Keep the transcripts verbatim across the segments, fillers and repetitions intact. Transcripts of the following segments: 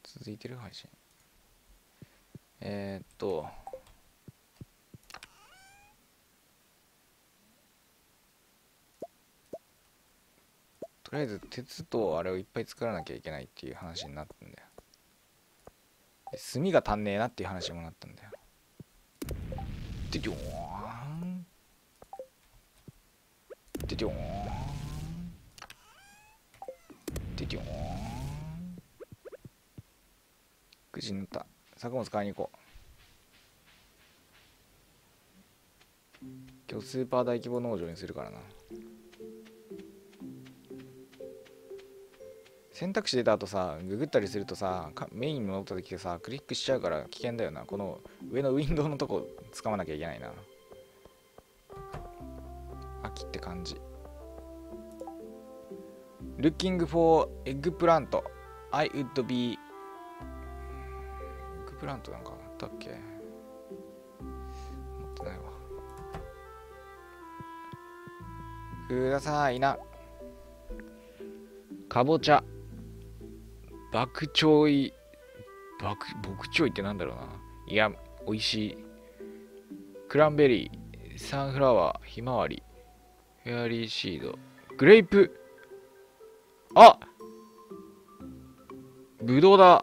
続いてる配信。えー、っととりあえず鉄とあれをいっぱい作らなきゃいけないっていう話になったんだよ。で炭が足んねえなっていう話にもなったんだよ。でりょーんでりょーんでりょーん。くじになった。作物買いに行こう。今日スーパー大規模農場にするからな。選択肢出た後さ、ググったりするとさ、メインに戻った時でさ、クリックしちゃうから危険だよな。この上のウィンドウのとこ掴まなきゃいけないな。秋って感じ。Looking for eggplant. I would be エッグプラントなんかあったっけ？持ってないわ。くださいな。かぼちゃ。バクチョイ。バク、ボクチョイってなんだろうな。いや、美味しい。クランベリー。サンフラワー。ひまわり。フェアリーシード。グレープ。あ！ブドウだ。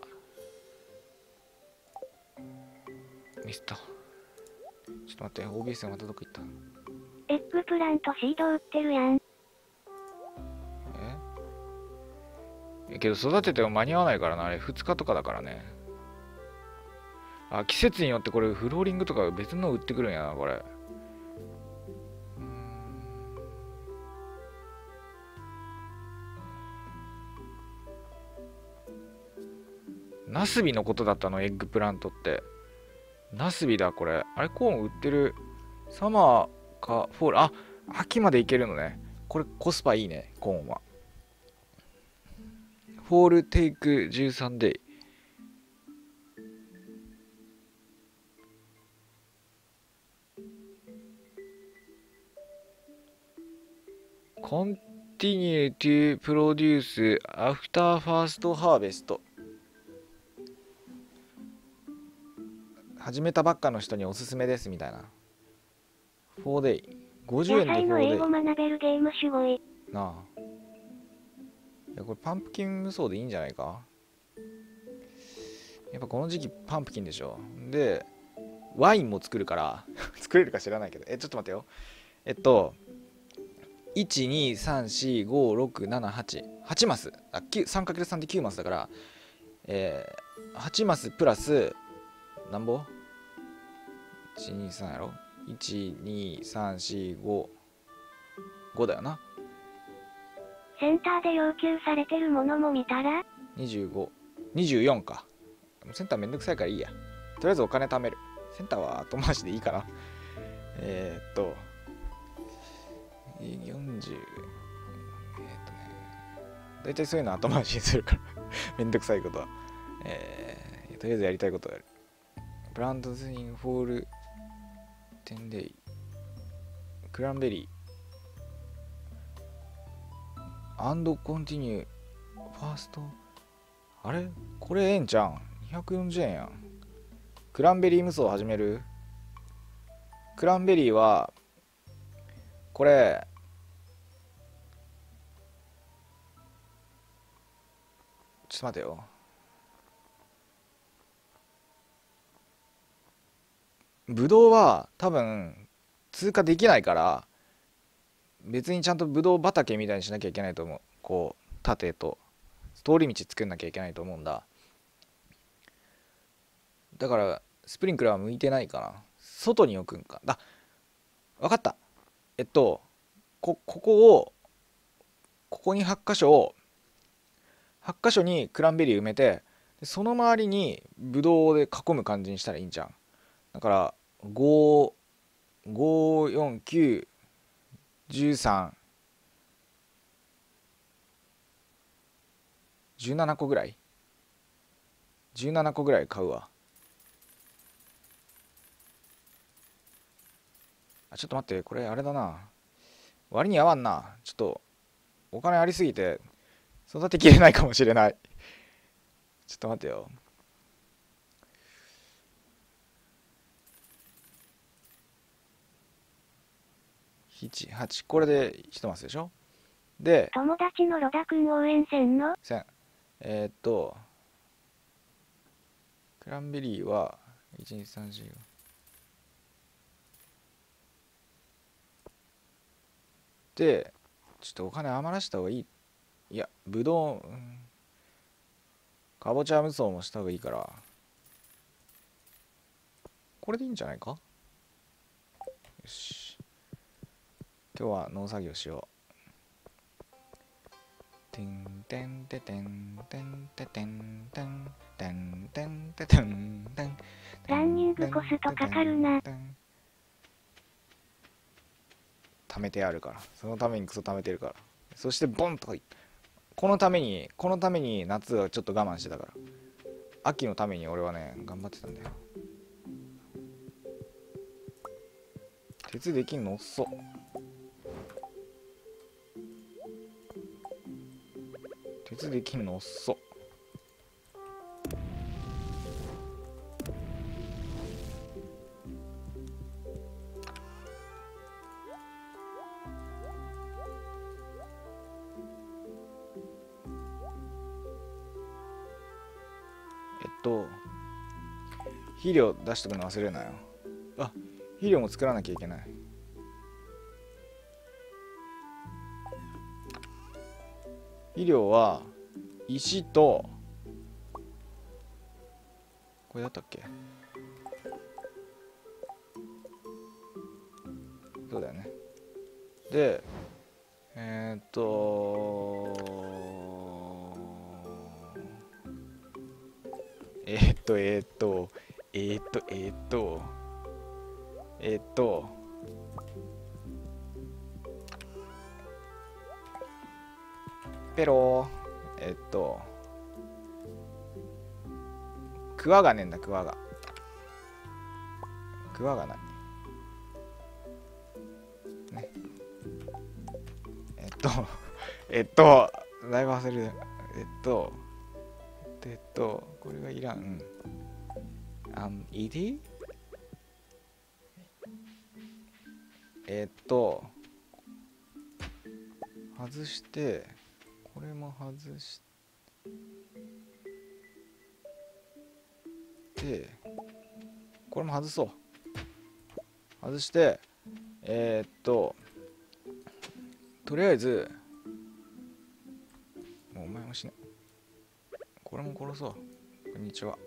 ミスった。ちょっと待って、オービーエス がまたどこ行った？ エッグプラントシード売ってるやん。 え？けど育てても間に合わないからな、あれふつかとかだからね。あ、季節によってこれフローリングとか別の売ってくるんやな、これ。ナスビのことだったの、エッグプラントって。ナスビだ、これ。あれ、コーン売ってる。サマーか、フォール。あ、秋までいけるのね。これコスパいいね、コーンは。フォールテイクじゅうさんデイ。Continue to produce after first harvest。始めたばっかの人におすすめですみたいな。フォーデイ。ごじゅうえんでフォーデイ。 野菜の英語学べるゲームすごい。 なあ。いや、これパンプキン無双でいいんじゃないか。やっぱこの時期パンプキンでしょ。で、ワインも作るから作れるか知らないけど。え、ちょっと待ってよ。えっと、いち、に、さん、よん、ご、ろく、なな、はち。はちマス。あ、さんかけるさん できゅうマスだから、えー、はちマスプラス、なんぼ ?いち、に、さん やろ ?いち、に、さん、よん、ご。ごだよな。 センターで要求されてるものも見たらにじゅうご。にじゅうよんか。センターめんどくさいからいいや。とりあえずお金貯める。センターは後回しでいいかな。えー、っと、よんじゅう。えー、っとね、だいたいそういうの後回しにするからめんどくさいことは。えー、とりあえずやりたいことをやる。プラントズインフォールテンデイ。クランベリー。アンドコンティニュー。ファースト。あれこれええんちゃうん？ にひゃくよんじゅう 円やん。クランベリー無双を始める？クランベリーは、これ、ちょっと待てよ。ブドウは多分通過できないから、別にちゃんとブドウ畑みたいにしなきゃいけないと思う。こう、縦と通り道作んなきゃいけないと思うんだ。だからスプリンクラーは向いてないかな。外に置くんか。あ、わかった。えっとこここをここにはち箇所をはち箇所にクランベリー埋めて、その周りにブドウで囲む感じにしたらいいんじゃん。だからご、ご、よん、きゅう、じゅうさん、じゅうななこぐらいじゅうななこぐらい買うわ。あ、ちょっと待って、これあれだな。割に合わんな。ちょっとお金ありすぎて育てきれないかもしれない。 ちょっと待ってよ。ななはち、これでひとマスでしょ。で友達のロダくん応援せんの？ せんえー、っとクランベリーはいちにさんしでちょっとお金余らした方がいい。いやぶどう、うん、かぼちゃ無双もした方がいいからこれでいいんじゃないか。よし、今日は農作業しよう。てんてんててんてんててんてんてんてんててんてん。 ランニングコストかかるな。 貯めてあるから、そのためにクソ貯めてるから。そしてボンとかこのためにこのために夏はちょっと我慢してたから、秋のために俺はね頑張ってたんだよ。鉄できんの遅っ。鉄できんの遅っ。えっと肥料出しとくの忘れるなよ。あ、肥料も作らなきゃいけない。肥料は石とこれだったっけ。そうだよね。でえー、っとえー、っとえー、っとえー、っとえー、っとえー、っとペローえー、っとクワがねえんだ。クワがクワがないね。えっとえっとだいぶ忘れる。えっとえっとこれがいらん。あんいりえっと外してこれも外してこれも外そう。外してえー、っととりあえずもうお前も死ね。これも殺そう。こんにちは。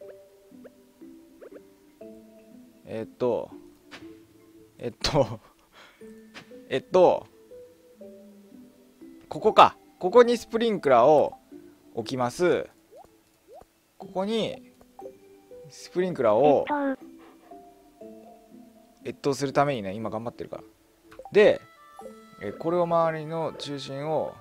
えー、っとえっとえっとここか。ここにスプリンクラーを置きます。ここにスプリンクラーを越冬するためにね今頑張ってるから。でえこれを周りの中心を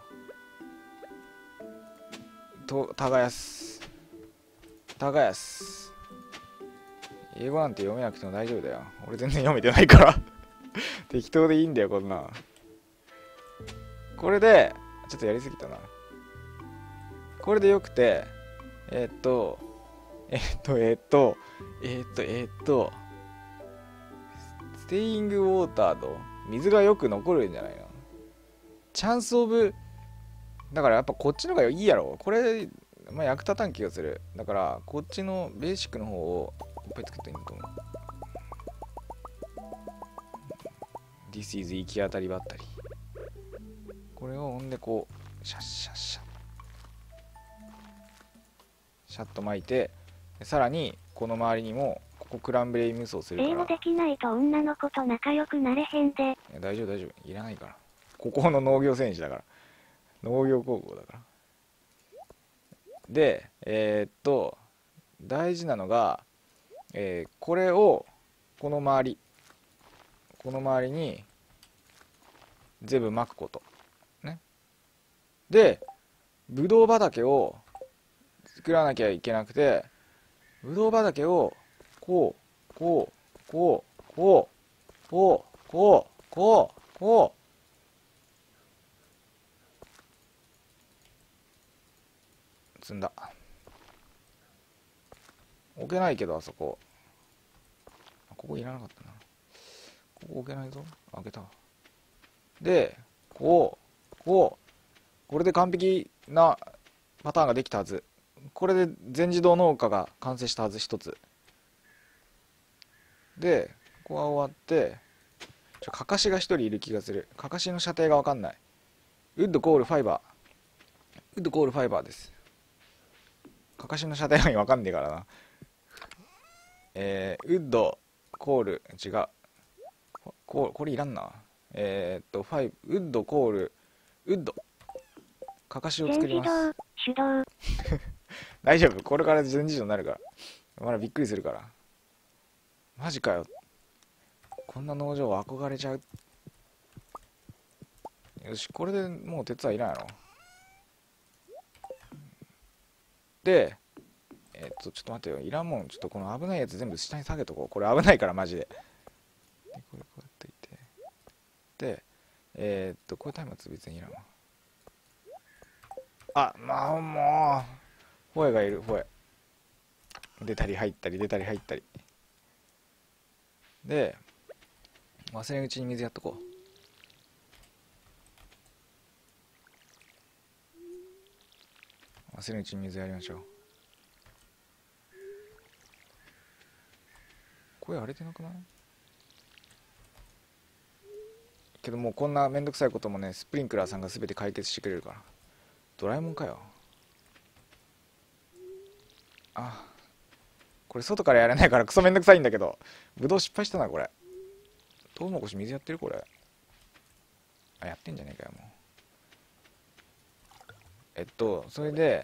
と耕す耕す。英語なんて読めなくても大丈夫だよ。俺全然読めてないから適当でいいんだよこんな。これでちょっとやりすぎたな。これでよくてえー、っとえー、っとえー、っとえー、っとえー、っとステイングウォーターと水がよく残るんじゃないの。チャンスオブだからやっぱこっちの方がいいやろ。これ、まあ、役立たん気がする。だからこっちのベーシックの方をいっぱい作っていいのと思う。 This is 行き当たりばったり。これをほんでこうシャッシャッシャッシャッと巻いて、さらにこの周りにもここクランベリー無双するから。 英語できないと女の子と仲良くなれへんで。いや大丈夫大丈夫いらないから。ここの農業戦士だから農業高校だから。でえー、っと大事なのが、えー、これをこの周りこの周りに全部巻くことね。でぶどう畑を作らなきゃいけなくて、ぶどう畑をこうこうこうこうこうこうこうこう積んだ。 置けないけど、あそこ。ここいらなかったな。ここ置けないぞ。開けた。で、こう、こう、これで完璧なパターンができたはず。これで全自動農家が完成したはず、一つ。で、ここは終わって、ちょ、かかしが一人いる気がする。かかしの射程がわかんない。ウッドコールファイバー。ウッドコールファイバーです。かかしの射程範囲わかんねえからな。えー、ウッドコール、違う。ここれいらんな。えー、っと、ファイブ、ウッドコール、ウッド。かかしを作ります。 手動。 大丈夫。これから全自動になるから。まだびっくりするから。マジかよ。こんな農場憧れちゃう。よし、これでもう鉄はいらんやろ。で、えっと、ちょっと待ってよ。いらんもん。ちょっとこの危ないやつ全部下に下げとこう。これ危ないから、マジで。で、これこうやっていて。で、えー、っと、こういう松明別にいらんわ。あ、まあ、もう。ホエがいる、ホエ。出たり入ったり、出たり入ったり。で、忘れんうちに水やっとこう。忘れんうちに水やりましょう。声荒れてなくない？けどもうこんなめんどくさいこともね、スプリンクラーさんが全て解決してくれるから。ドラえもんかよ。あ、これ外からやらないからクソめんどくさいんだけど。ぶどう失敗したな、これ。トウモロコシ水やってるこれ。あ、やってんじゃねえかよ、もう。えっと、それで、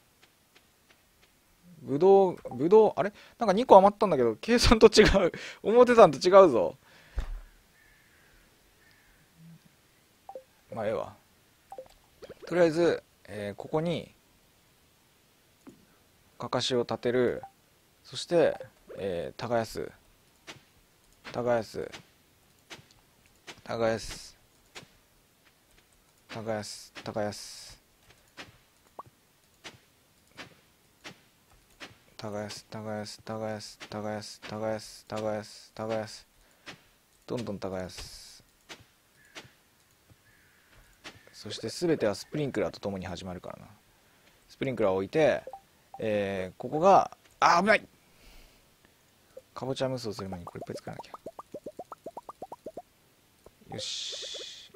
ぶどう、ぶどう、あれなんかにこ余ったんだけど、計算と違う。思ってたんと違うぞ。まあ、ええわ。とりあえず、えーここに、かかしを立てる。そして、えー、耕す。耕す。耕す。耕す。耕す。耕す。耕す。耕す。耕す。耕す。耕す。耕す。どんどん耕す。そして全てはスプリンクラーとともに始まるからな。スプリンクラーを置いて、えー、ここが、あ、危ない。かぼちゃ蒸すをする前にこれいっぱい作らなきゃ。よし。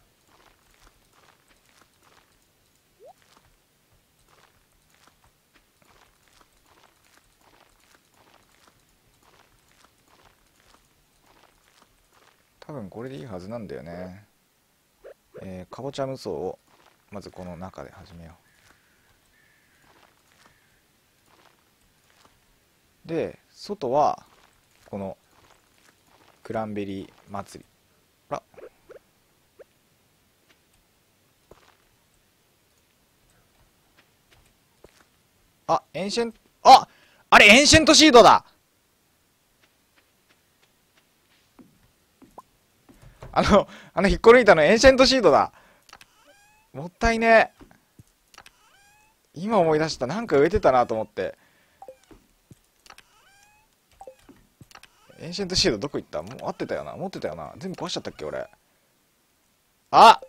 多分これでいいはずなんだよね。えー、かぼちゃ無双をまずこの中で始めよう。で、外はこのクランベリー祭り。ほら。あ、エンシェン、あ、あれエンシェントシードだ。あの、あの引っこ抜いたのエンシェントシードだ。もったいね。今思い出した。なんか植えてたなと思って。エンシェントシードどこ行った？もう合ってたよな。持ってたよな。全部壊しちゃったっけ俺。あ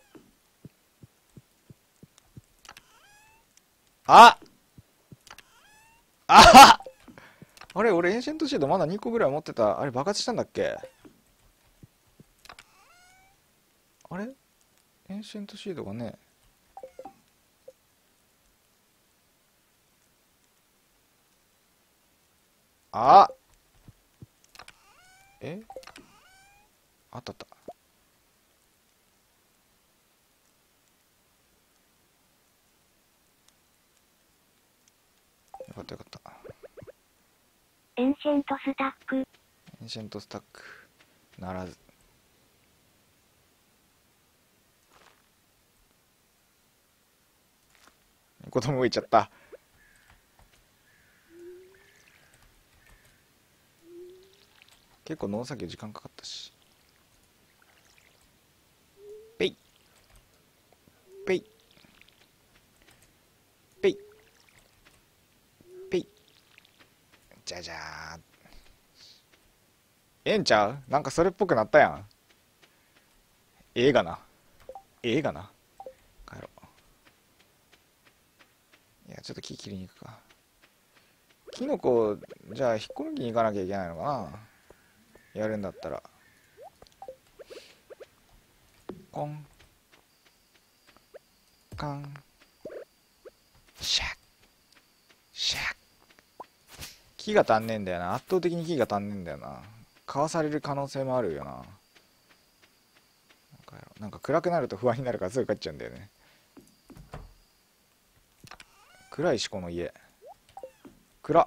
あああれ俺エンシェントシードまだにこぐらい持ってた。あれ爆発したんだっけ？あれエンシェントシードがね。あえあったあった。よかったよかった。 エンシェントスタック。 エンシェントスタックならず。子供浮いちゃった。結構農作業時間かかったし。ペイペイペイペイ。 じゃじゃー。ええんちゃう？なんかそれっぽくなったやん。ええがな。ええがな。帰ろう。いや、ちょっと木切りに行くか。キノコ、じゃあ引っこ抜きに行かなきゃいけないのかな。やるんだったら。コン。カン。シャッ。シャッ。木が足んねえんだよな。圧倒的に木が足んねえんだよな。かわされる可能性もあるよな。なんか暗くなると不安になるからすぐ帰っちゃうんだよね。暗いしこの家。暗っ。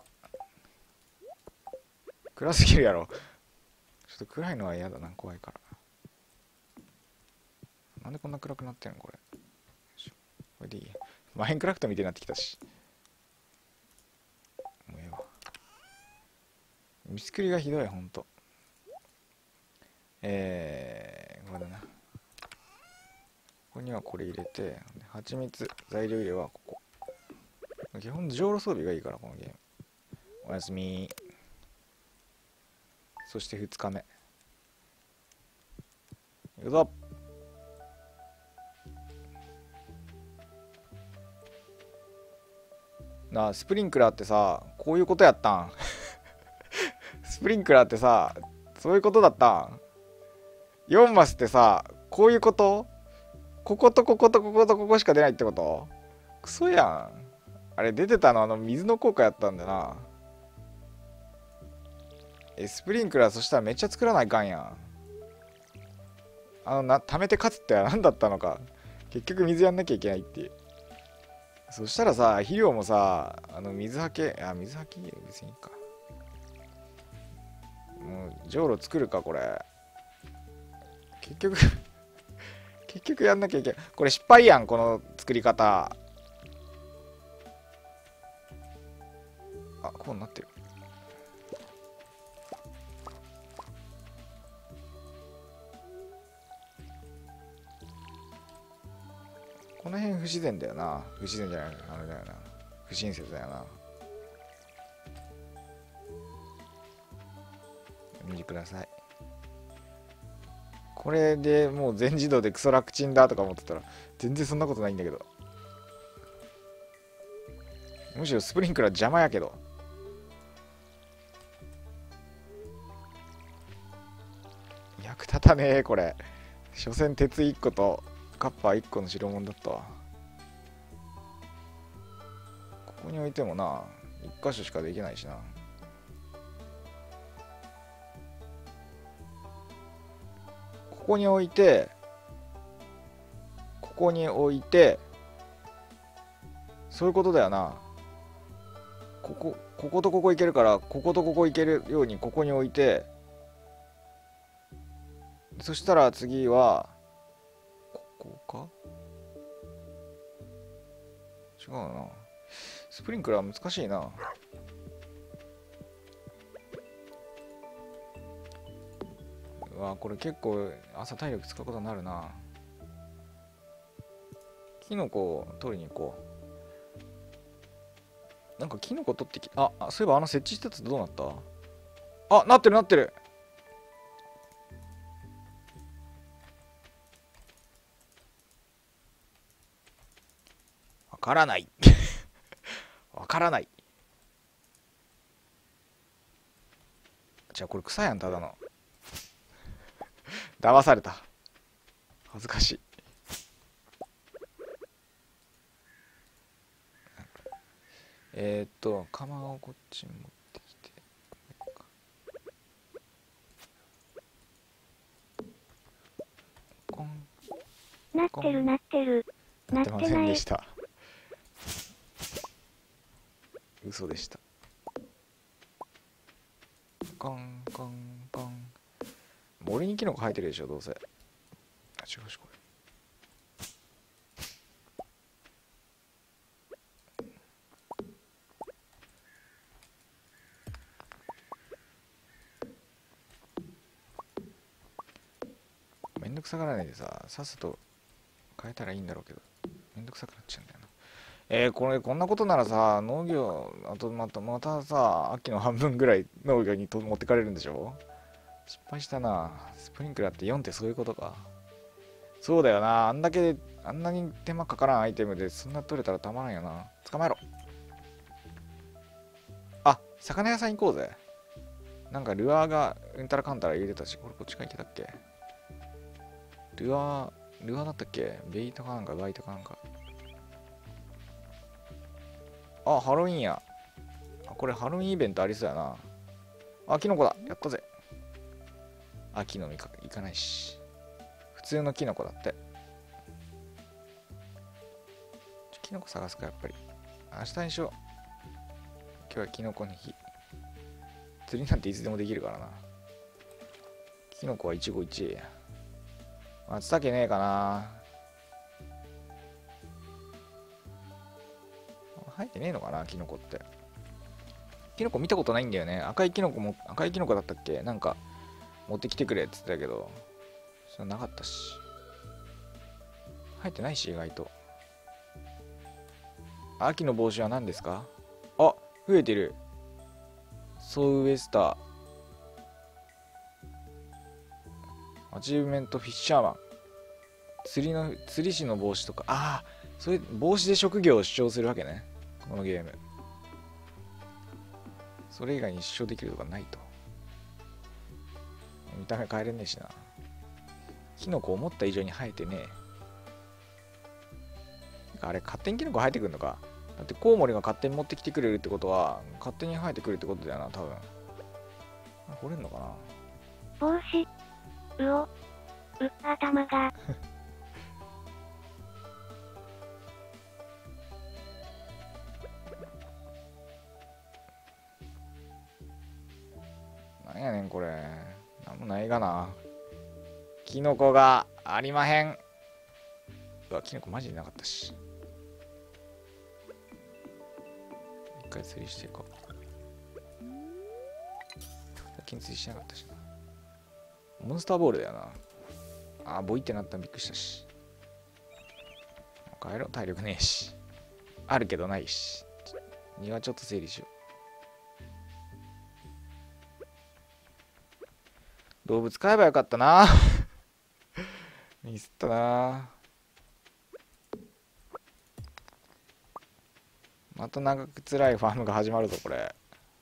暗すぎるやろ。ちょっと暗いのは嫌だな、怖いから。なんでこんな暗くなってんのこれ。これでいい。マインクラフトみたいになってきたし。もうええわ。見作りがひどい、ほんと。えー、これだな。ここにはこれ入れて、蜂蜜、材料入れはここ。基本、上路装備がいいから、このゲーム。おやすみ。そしてふつかめ。行くぞ。なあ、スプリンクラーってさ、こういうことやったんスプリンクラーってさ、そういうことだったん ?よん マスってさ、こういうこと？こことこことこことここしか出ないってこと？クソやん。あれ出てたのあの水の効果やったんだな。え、スプリンクラーそしたらめっちゃ作らないかんやん。あのな、貯めて勝つって何だったのか。結局水やんなきゃいけないっていう。そしたらさ、肥料もさ、あの水はけ、あ、水はけ別にいいか。もう、じょうろ作るか、これ。結局結局やんなきゃいけない。これ失敗やん、この作り方。あ、こうなってる。この辺不自然だよな。不自然じゃない、あれだよな。不親切だよな。見てください。これでもう全自動でクソ楽ちんだとか思ってたら、全然そんなことないんだけど。むしろスプリンクラー邪魔やけど。役立たねえ、これ。所詮鉄いっことカッパーいっこの代物だったわ。ここに置いてもな、いっ箇所しかできないしな。ここに置いて、ここに置いて、そういうことだよな。ここ、こことここいけるから、こことここいけるようにここに置いて、そしたら次は、ここか？違うな。スプリンクラー難しいな。うわ、これ結構朝体力使うことになるな。キノコを取りに行こう。なんかキノコ取ってき、あ、あ、そういえばあの設置したやつどうなった？あ、なってるなってる。わからない。わからない。じゃあこれ草やん、ただの。騙された。恥ずかしい。えー、っと、釜をこっちに持ってきて。コン。 なってるなってる。 なってませんでなってない。 した。嘘でした。コンコンコン。森にキノコ生えてるでしょ、どうせ。あ、違うし、これ。めんどくさがらないでさ、さっさと変えたらいいんだろうけど、めんどくさくなっちゃうんだよな。 えー、これこんなことならさ、農業あとまたまたさ、秋の半分ぐらい農業にと持ってかれるんでしょ。失敗したな。スプリンクラーってよんってそういうことか。そうだよな。あんだけあんなに手間かからんアイテムでそんな取れたらたまらんよな。捕まえろ。あ、魚屋さん行こうぜ。なんかルアーがうんたらかんたら入れてたし、これこっちから行けたっけ。ルアー、ルアーだったっけ。ベイトかなんかガイトかなんか。あ、ハロウィンや。あ、これハロウィンイベントありそうやな。あ、キノコだ。やったぜ。あ、キノコ行かないし。普通のキノコだって。キノコ探すか、やっぱり。明日にしよう。今日はキノコの日。釣りなんていつでもできるからな。キノコは一期一会や。松茸ねえかな。生えてねえのかな、キノコって。キノコ見たことないんだよね。赤いキノコも、赤いキノコだったっけ。なんか、持ってきてくれって言ってたけど、それなかったし。生えてないし、意外と。秋の帽子は何ですか。あ、増えてる。ソウウエスター。アチーブメントフィッシャーマン。釣りの、釣り師の帽子とか。ああ、それ、帽子で職業を主張するわけね。このゲーム。それ以外に主張できるとかないと。見た目変えれねえしな。キノコ思った以上に生えてねえ。あれ、勝手にキノコ生えてくるのか。だってコウモリが勝手に持ってきてくれるってことは、勝手に生えてくるってことだよな、多分。掘れんのかな。 帽子。うお。う、頭が。 なんやねんこれ。なんもないがな。キノコがありまへん。うわ、キノコマジでなかったし。一回釣りしていこう。最近釣りしなかったしな。モンスターボールだよな。あー、ボイってなったらびっくりしたし。帰ろう、体力ねえし。あるけどないし。庭ちょっと整理しよう。動物飼えばよかったな。ミスったな。また長く辛いファームが始まるぞ、これ。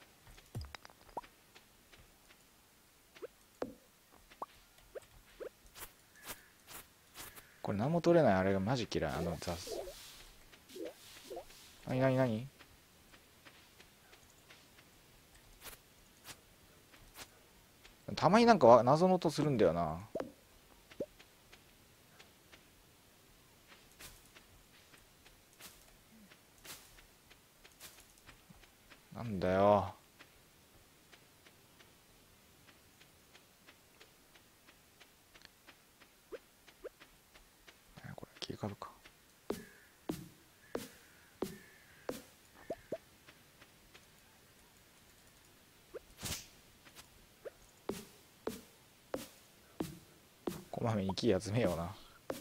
これ何も取れないあれがマジ嫌い。あのザス。なになになに。たまになんか謎の音するんだよな。なんだよ。これ切り株か。こまめに木集めような。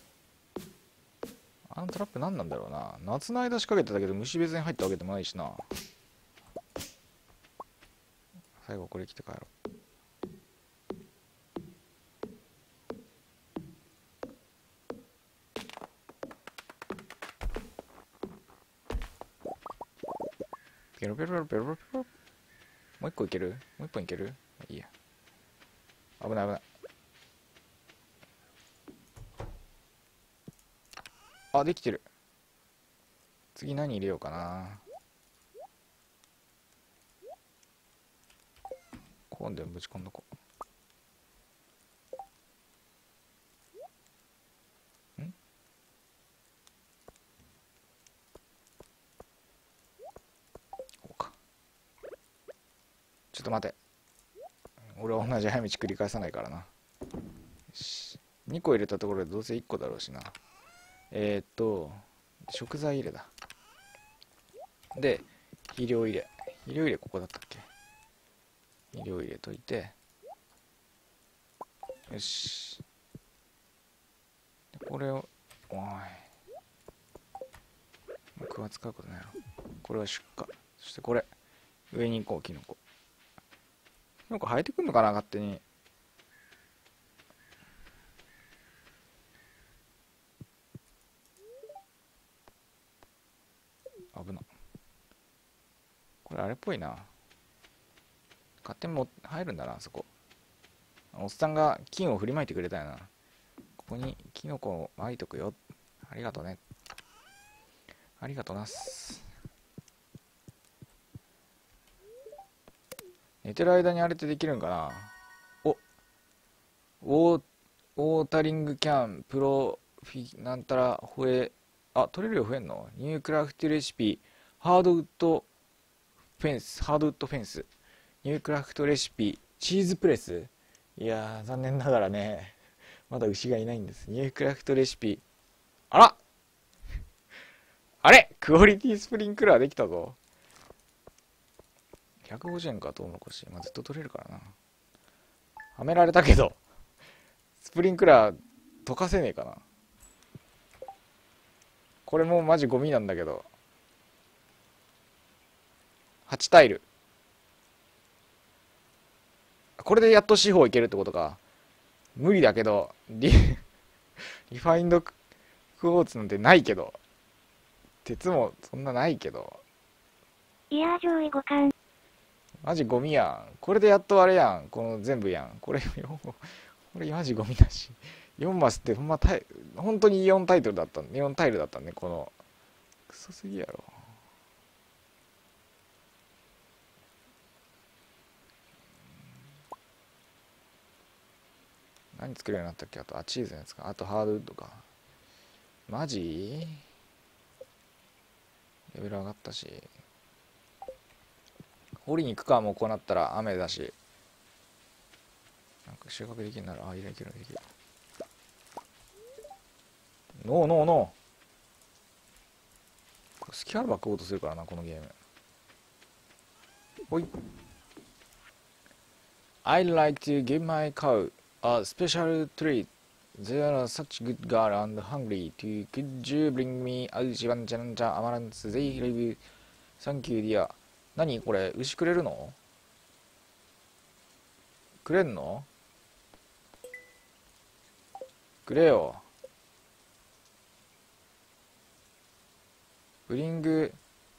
あのトラップ何なんだろうな。夏の間仕掛けてたけど虫別に入ったわけでもないしな。最後これ着て帰ろう。ペロペロペロペロペロペロ。もう一個いける。もう一本いける。いいや。危ない危ない。あ、できてる。次何入れようかな。今度ぶち込んどこう。んこうか。ちょっと待て。俺は同じ早道繰り返さないからな。よし。にこ入れたところでどうせいっこだろうしな。えー、っと、食材入れだ。で、肥料入れ。肥料入れここだったっけ。肥料入れといて。よし。これを、おい。加は使うことないの。これは出荷。そしてこれ上に行こう。キノコキノコ生えてくんのかな勝手に。危な。これあれっぽいな。勝手にも入るんだな、あそこ。おっさんが金を振りまいてくれたよな。ここにキノコをまいとくよ。ありがとね。ありがとなっす。寝てる間にあれってできるんかな。おウォー、ウォータリングキャンプロフィなんたらホエ。あ、取れるよ増えんの。ニュークラフトレシピハードウッドフェンスハードウッドフェンスニュークラフトレシピチーズプレス。いやー残念ながらねまだ牛がいないんです。ニュークラフトレシピ。あらあれクオリティスプリンクラーできたぞ。ひゃくごじゅうえんか。トウモロコシ、まあ、ずっと取れるからな。はめられたけどスプリンクラー溶かせねえかな。これもうマジゴミなんだけど。はちタイル。これでやっと四方いけるってことか。無理だけどリリファインドクォーツなんてないけど、鉄もそんなないけど。 いやー上位互換。 マジゴミやん。これでやっとあれやん。この全部やん。これこれマジゴミだし。よんマスってほんまタイ本当によんタイトルだったんよんタイルだったんね。このクソすぎやろ。何作れるようになったっけ。あとあチーズのやつか。あとハードウッドか。マジレベル上がったし。掘りに行くか。もうこうなったら雨だし。なんか収穫できるなら、あ、いけるいけるできる。ノーノーノー。スキャルバ食おうとするからなこのゲーム。ほい。I'd like to give my cow a special treat. They are such good girl and hungry. To could you bring me a 一番じゃんじゃアマランス They live. Thank you dear. 何これ牛くれるの。くれんの。くれよ。ブリング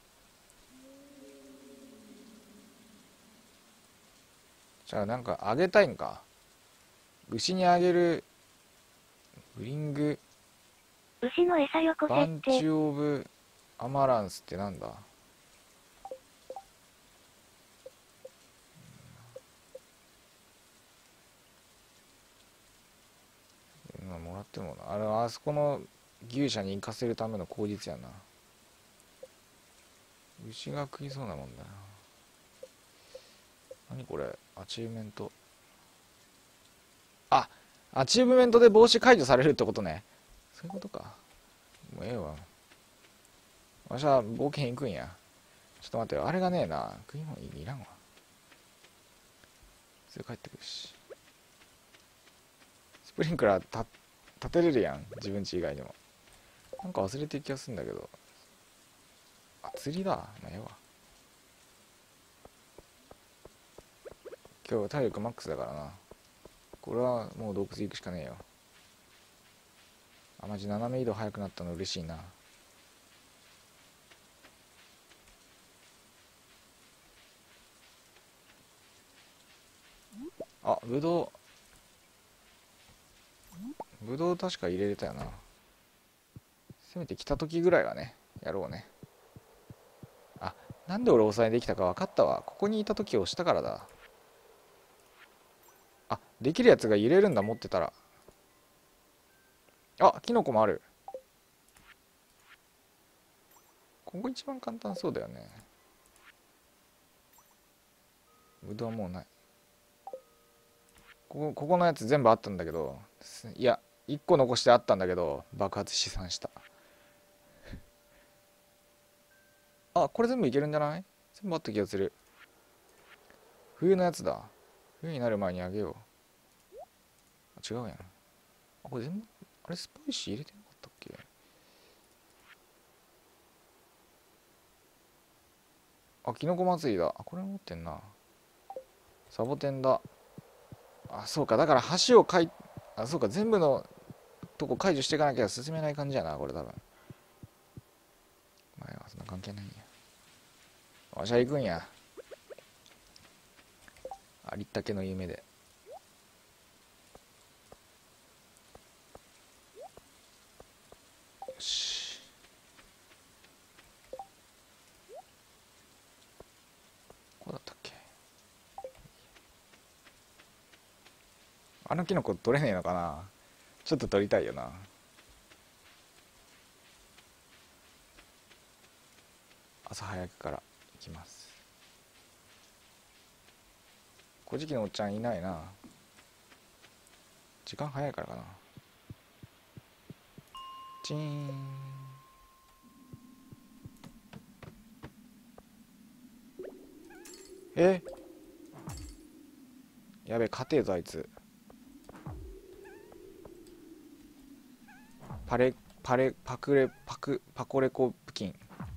じゃあなんかあげたいんか。牛にあげるブリング牛の餌よこせバンって。 チオブアマランスってなんだ。今もらってもな。あれあそこの牛舎に行かせるための口実やな。牛が食いそうなもんだな。何これアチューメント。あアチューブメントで帽子解除されるってことね。そういうことか。もうええわ。わしは冒険行くんや。ちょっと待ってよ。あれがねえな。食い物いらんわ。すぐ帰ってくるし。スプリンクラーた立てれるやん。自分家以外にも。なんか忘れてる気がするんだけど。あ、釣りだ。まあええわ。今日体力マックスだからな。これはもう洞窟行くしかねえよ。あ、マジ斜め移動速くなったの嬉しいな。あ、ぶどうぶどう確か入れれたよな。せめて来た時ぐらいはねやろうね。あ、なんで俺抑えできたか分かったわ。ここにいた時を押したからだ。あ、できるやつが入れるんだ持ってたら。あ、キノコもある。ここ一番簡単そうだよね。ぶどうはもうない。ここ、ここのやつ全部あったんだけど、いやいっこ残してあったんだけど爆発試算した。あ、これ全部いけるんじゃない。全部あった気がする。冬のやつだ。冬になる前にあげよう。あ、違うやん。あ、これ全部あれスパイシー入れてなかったっけ。 あ、キノコ祭りだ。あ、これ持ってんな。サボテンだ。あ、そうか。だから橋をかい、あ、そうか。全部のとこ解除していかなきゃ進めない感じやな、これ多分。前はそんな関係ないんや。わしゃ行くんや。ありったけの夢で。よし。こうだったっけ。あのキノコ取れねえのかな。ちょっと取りたいよな。朝早くから行きます。古事記のおっちゃんいないな。時間早いからかな。チーン。え、やべえ、勝てえぞあいつ。パレパレパクレパクパコレコ付近。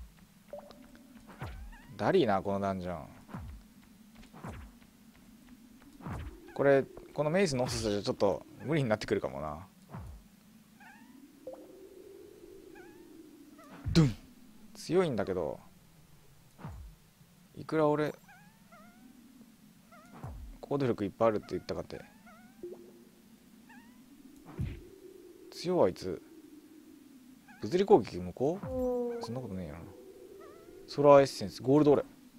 ダリーなこのダンジョン。これこのメイスの遅さじゃちょっと無理になってくるかもな。ドゥン。強いんだけど、いくら俺行動力いっぱいあるって言ったかって強い。あいつ物理攻撃無効。そんなことねえよな。ソラーエッセンスゴールドオレ。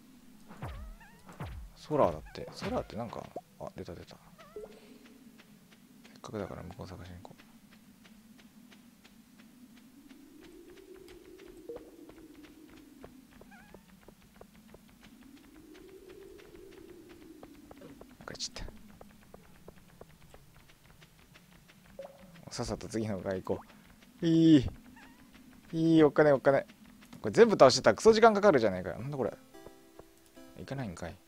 ソラーだって。ソラーってなんか、あ、出た出た。せっかくだから向こう探しに行こう。分かれちゃった。さっさと次の回行こう。いいいい、お金お金。これ全部倒してたらクソ時間かかるじゃねえかよ。なんだこれ。いかないんかい。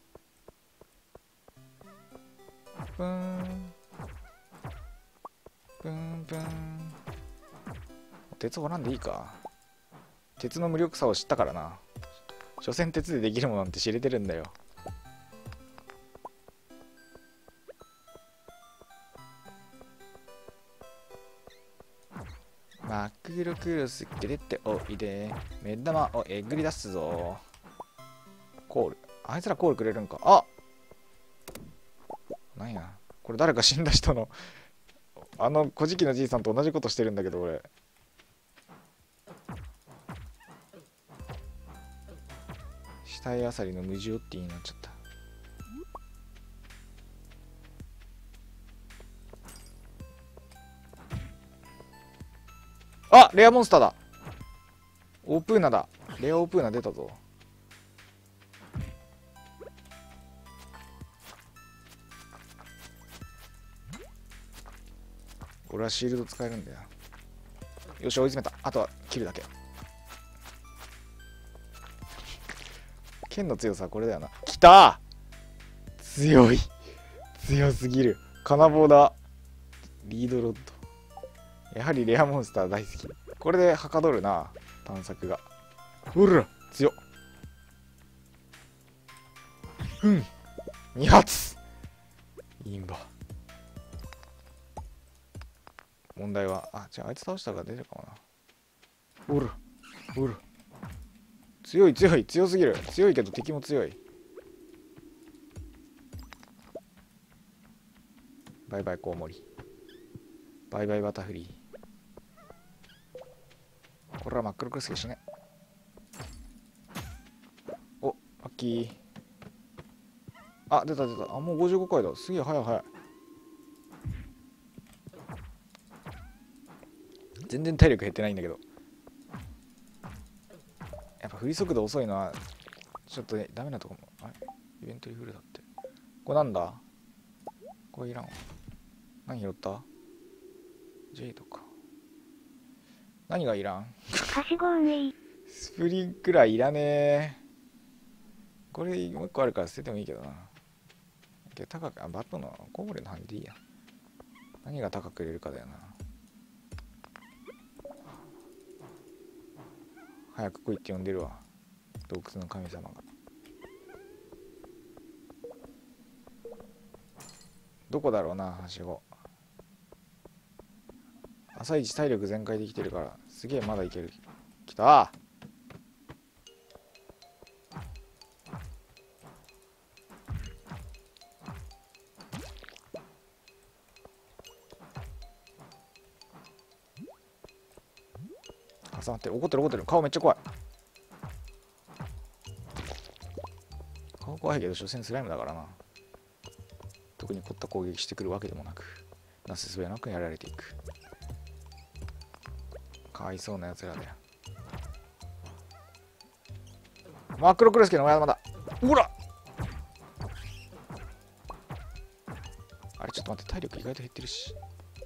ブーンブンブン。鉄掘らんでいいか。鉄の無力さを知ったからな。所詮鉄でできるものなんて知れてるんだよ。マクロクロスゲレっておいで。目玉をえぐり出すぞ。コール。あいつらコールくれるんか。あ、なんやこれ。誰か死んだ人のあの古事記のじいさんと同じことしてるんだけど俺。死体あさりの無ジオッティになっちゃった。あ、レアモンスターだ。オープーナだ。レアオープーナ出たぞ。俺はシールド使えるんだよ。よし追い詰めた。あとは切るだけ。剣の強さはこれだよな。きたー。強い。強すぎる。金棒だ。リードロッド。やはりレアモンスター大好き。これではかどるな探索が。うら強っ。うんに発インバ。問題は、あ、じゃああいつ倒したから出るかもな。おらおら強い強い強すぎる。強いけど敵も強い。バイバイコウモリ。バイバイバタフリー。これは真っ黒クスケしね。お、ラッキー。あ、出た出た。あ、もうごじゅうごかいだ。すげえ早い早い。全然体力減ってないんだけど。やっぱ振り速度遅いのはちょっと、ね、ダメなとこも。あれイベントリフルだって。これなんだ。これいらんわ。何拾った？ J とか。何がいらん？ はしご運営。 スプリンクラーいらねえ。これもう一個あるから捨ててもいいけどな。けど高く、あ、バットのコウモリの範囲でいいや。何が高く売れるかだよな。早く来いって呼んでるわ。洞窟の神様が。 どこだろうな、はしご。朝一体力全開できてるからすげえまだいける。きた。挟まってる。怒ってる怒ってる。顔めっちゃ怖い。顔怖いけど所詮スライムだからな。特に凝った攻撃してくるわけでもなく、なすすべなくやられていく。かわいそうなやつらだよ。マクロクロスケの親玉だ。ほら、あれちょっと待って、体力意外と減ってるし。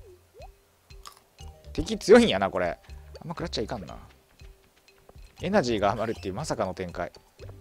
敵強いんやなこれ。あんま食らっちゃいかんな。エナジーが余るっていうまさかの展開。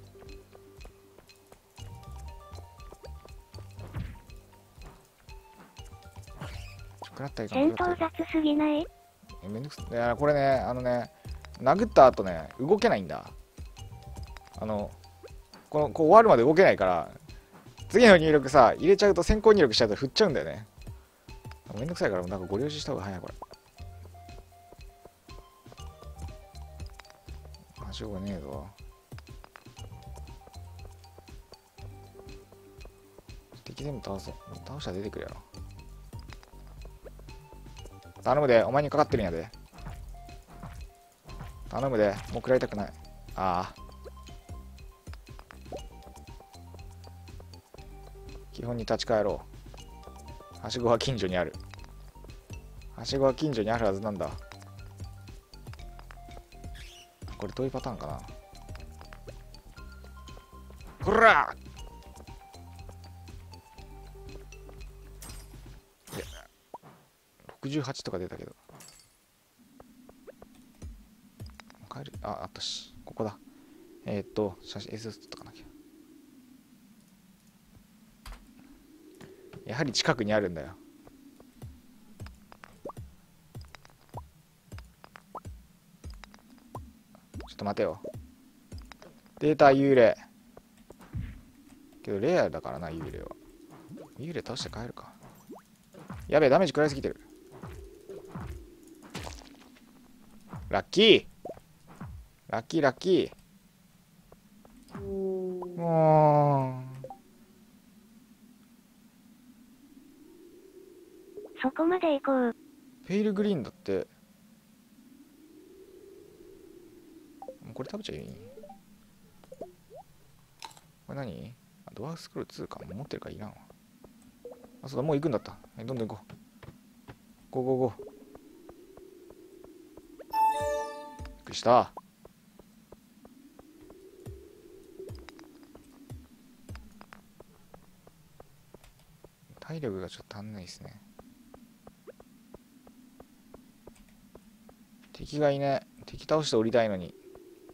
食らったらいかん。 戦闘雑すぎない？ えめんどくさい。いやこれね、あのね、殴った後ね、動けないんだ。あの、この、こう終わるまで動けないから、次の入力さ、入れちゃうと先行入力しちゃうと振っちゃうんだよね。めんどくさいから、なんかご了承した方が早い、これ。はしごねえぞ。敵全部倒そう。倒したら出てくるやろ。頼むで、お前にかかってるんやで。頼むで、もう食らいたくない。ああ。基本に立ち返ろう。はしごは近所にある。はしごは近所にあるはずなんだ。これどういうパターンかな。ほらろくじゅうはちとか出たけど。帰る。あ、あったし。ここだ。えー、っと、写真、映像撮っとかなきゃ。やはり近くにあるんだよ。ちょっと待てよ。データ幽霊。けどレアだからな、幽霊は。幽霊倒して帰るか。やべえ、ダメージ食らいすぎてる。ラッキーラッキーラッキー。もう。 そこまで行こう。 ペイルグリーンだって。これ食べちゃいい？これ何？ドワーフスクロールツーか。もう持ってるからいらんわ。あ、そうだ、もう行くんだった。はい、どんどん行こう。ゴーゴーゴー。びっくりした。体力がちょっと足んないですね。敵がいね。敵倒して降りたいのに。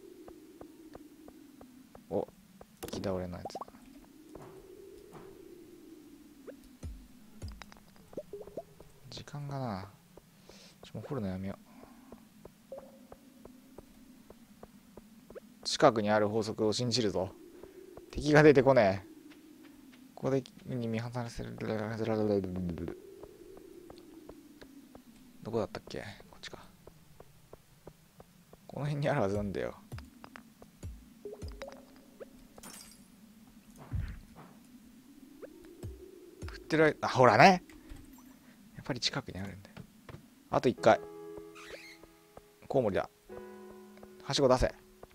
お、行き倒れのやつだ。時間がな。ちょ、もう掘るのやめよう。近くにある法則を信じるぞ。敵が出てこねえ。ここでに見放せる。どこだったっけ？こっちか。この辺にあるはずなんだよ。振ってる。あ、ほらね。やっぱり近くにあるんだよ。あといっかい。コウモリだ。はしご出せ。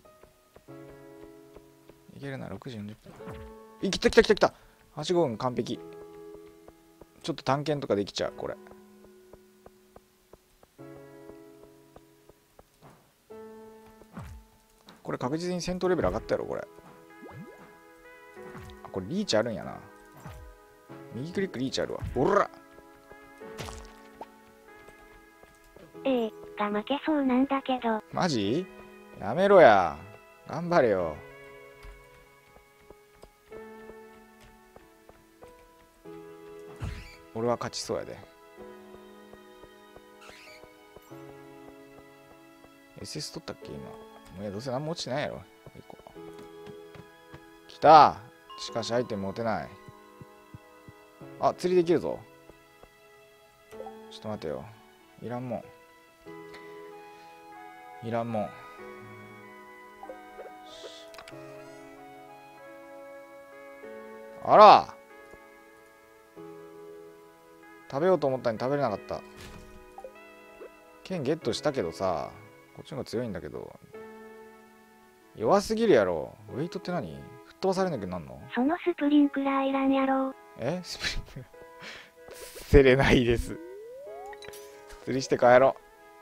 いけるな、ろくじよんじゅっぷん。い、来た来た来た来た。はしご運完璧。ちょっと探検とかできちゃう、これ。これ確実に戦闘レベル上がったやろ、これ。あ、これリーチあるんやな。右クリックリーチあるわ。おらええが負けそうなんだけど。 マジ？やめろや。頑張れよ。俺は勝ちそうやで。エスエス 取ったっけ今。もうどうせ何も落ちてないやろ。行こう。来た。しかしアイテム持てない。 あ、釣りできるぞ。ちょっと待てよ。いらんもん。いらんもん。あら、食べようと思ったのに食べれなかった。剣ゲットしたけどさ、こっちの方が強いんだけど。弱すぎるやろ。ウェイトって何？吹っ飛ばされなきゃなんの？ そのスプリンクラーいらんやろ。 えスプリンクラー釣れないです。釣りして帰ろう。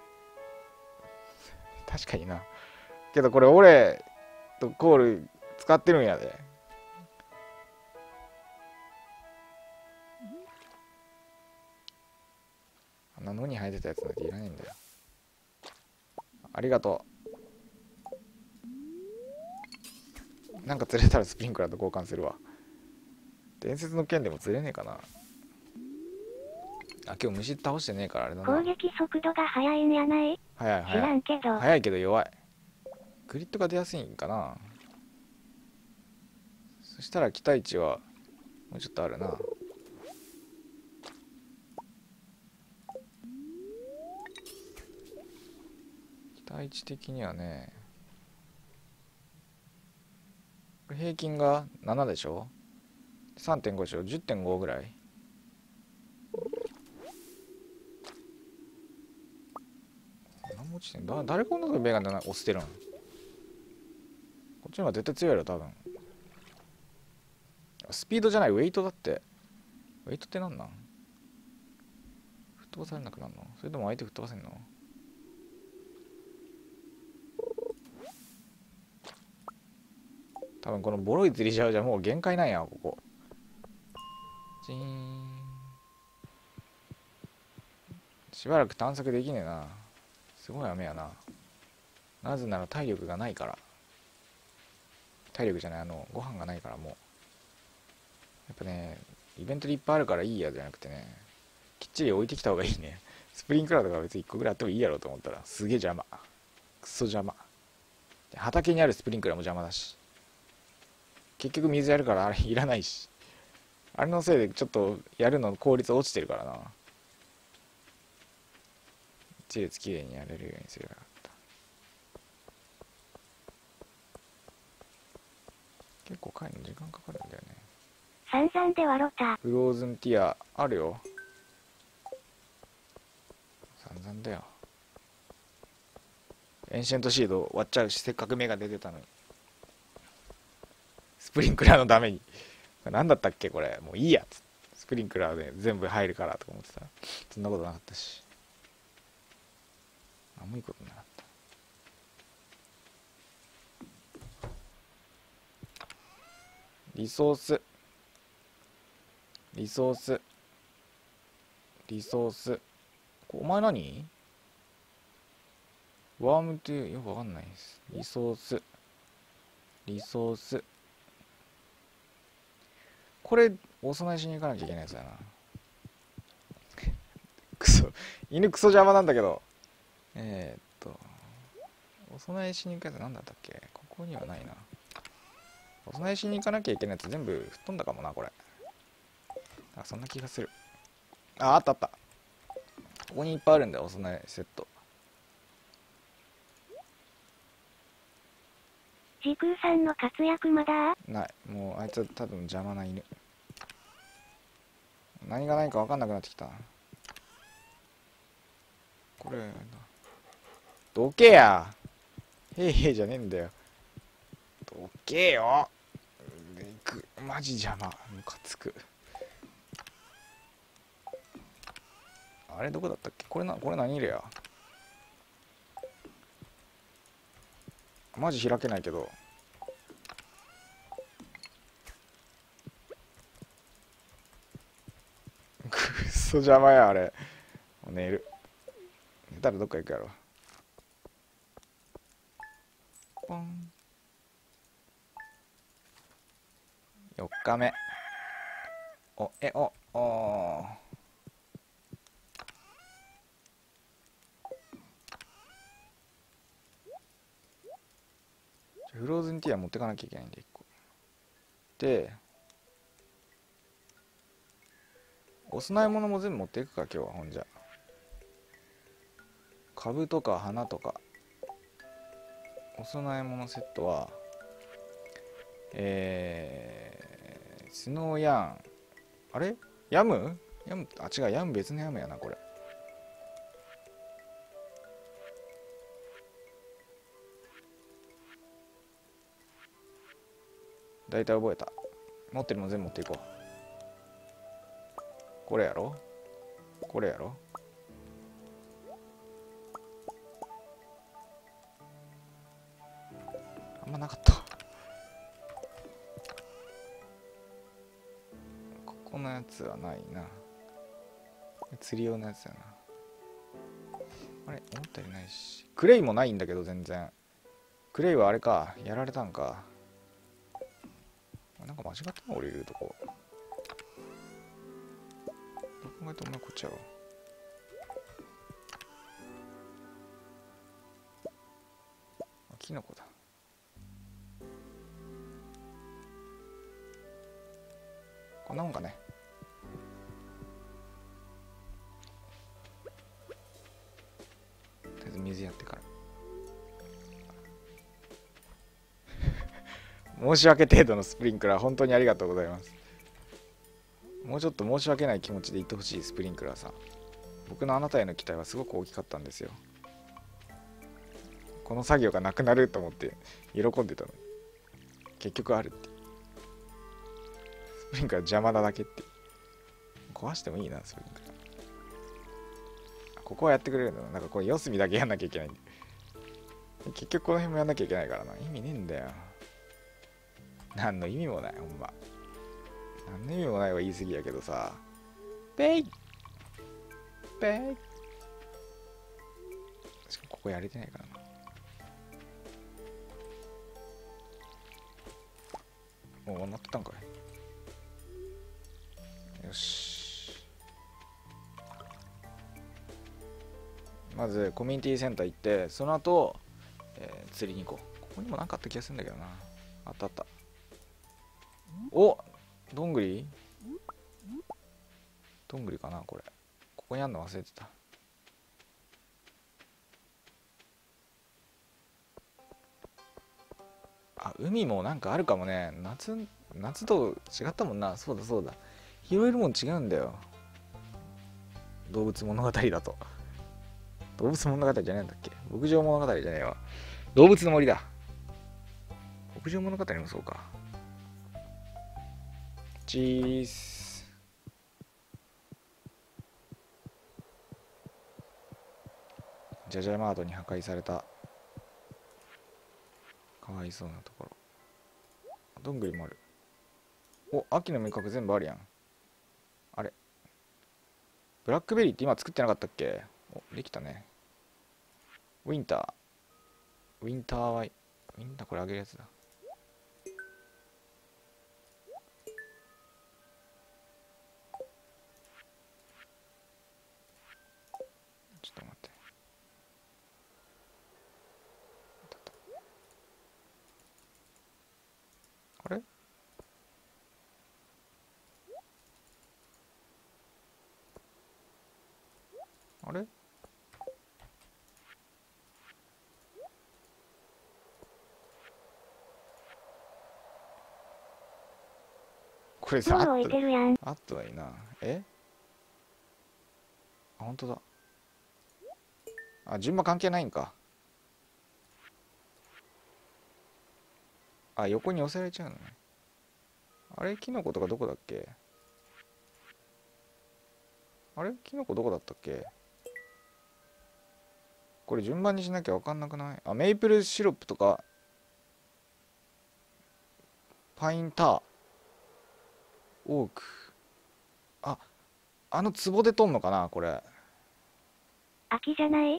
確かにな。けどこれ俺とコール使ってるんやで。あんな野に生えてたやつなんていらねえんだよ。ありがとう。なんか釣れたらスプリンクラーと交換するわ。伝説の剣でも釣れねえかな。あ、今日虫倒してねえからあれだな。 攻撃速度が速いんやない？ 早い知ら早い。 んけど。 早いけど弱い。クリットが出やすいんかな。そしたら期待値はもうちょっとあるな。期待値的にはね、平均がななでしょ。 さんてんご でしょ。 じゅってんご ぐらい。何も落ちてんだ。誰こんなとこメガネ押してるん。こっちの方が絶対強いやろ多分。スピードじゃない、ウェイトだって。ウェイトってなんなん？吹っ飛ばされなくなるの？それとも相手吹っ飛ばせんの？多分このボロい釣りジャーじゃもう限界なんや、ここ。チーン。しばらく探索できねえな。すごい雨やな。なぜなら体力がないから。体力じゃない、あの、ご飯がないからもう。やっぱね、イベントでいっぱいあるからいいやじゃなくてね、きっちり置いてきた方がいいね。スプリンクラーとか別にいっこぐらいあってもいいやろうと思ったら、すげえ邪魔。クソ邪魔。畑にあるスプリンクラーも邪魔だし。結局水やるからあれいらないし。あれのせいでちょっとやるの効率落ちてるからな。一列きれいにやれるようにすればよかった。結構帰るの時間かかるんだよね。 散々で笑った。 フローズンティアあるよ。散々だよ。エンシェントシード割っちゃうし、せっかく芽が出てたのに。スプリンクラーのために。何だったっけこれ。もういいやつ。スプリンクラーで全部入るからとか思ってたら、そんなことなかったし。あんまいいことなかった。リソース。リソース。リソース。お前何？ワームってよくわかんないです。リソース。リソース。これ、お供えしに行かなきゃいけないやつだな。クソ。犬クソ邪魔なんだけど。えー、っと。お供えしに行くやつなんだったっけ？ここにはないな。お供えしに行かなきゃいけないやつ全部吹っ飛んだかもな、これ。あ、そんな気がする。あ、あったあった。ここにいっぱいあるんだよ、お供えセット。 時空さんの活躍まだ？ ない。もうあいつは多分邪魔な犬。何が何か分かんなくなってきた。これどけや。へいへいじゃねえんだよ。どけよ。くマジ邪魔。ムカつく。あれどこだったっけ？これな、これ何レア？マジ開けないけど。くっそ邪魔やあれ。もう寝る。寝たらどっか行くやろ。ポン。よっかめ。お、え、お、おー。フローズンティア持ってかなきゃいけないんでいっこ。で、 お供え物も全部持っていくか今日は。ほんじゃ株とか花とかお供え物セットはえー、スノーヤン、あれヤムヤム、あ違う、ヤム別のヤムやなこれ。大体覚えた。持ってるもん全部持っていこう。これやろこれやろあんまなかった。ここのやつはないな。釣り用のやつやな。あれ思ったよりないし、クレイもないんだけど全然。クレイはあれか、やられたんか。なんか間違ったな俺いるとこ。どう考えてもお前こっちやろ。あ、キノコだ。こんなもんかね。とりあえず水やってから申し訳程度のスプリンクラー本当にありがとうございます。もうちょっと申し訳ない気持ちで言ってほしい。スプリンクラーさん、僕のあなたへの期待はすごく大きかったんですよ。この作業がなくなると思って喜んでたのに結局あるって。スプリンクラー邪魔なだけって。壊してもいいなスプリンクラー。ここはやってくれるの。なんかこれ四隅だけやんなきゃいけないんで、結局この辺もやんなきゃいけないからな。意味ねえんだよ。何の意味もないほんま。何の意味もないは言い過ぎやけどさ。ペイペイ。しかもここやれてないからな。もうなったんかい。よし、まずコミュニティセンター行って、その後、えー、釣りに行こう。ここにも何かあった気がするんだけどな。あったあった。お、どんぐりどんぐりかなこれ。ここにあんの忘れてた。あ、海もなんかあるかもね。夏夏と違ったもんな。そうだそうだ、拾えるもん違うんだよ。動物物語だと。動物物語じゃねえんだっけ。牧場物語じゃねえわ。動物の森だ。牧場物語もそうか。チーズ。ジャジャマートに破壊された。かわいそうなところ。どんぐりもある。お、秋の味覚全部あるやん。あれブラックベリーって今作ってなかったっけ。お、できたね。ウィンター。ウィンターワイ。ウィンターこれあげるやつだ。ちょっと待って。あれあれこれさ、あったあったらいいな。えあ、本当だ。あ、順番関係ないんか。あ、横に寄せられちゃうのね。あれキノコとかどこだっけ。あれキノコどこだったっけ。これ順番にしなきゃ分かんなくない。あ、メイプルシロップとかパインターオーク。あ、あの壺でとんのかなこれ。 秋じゃない。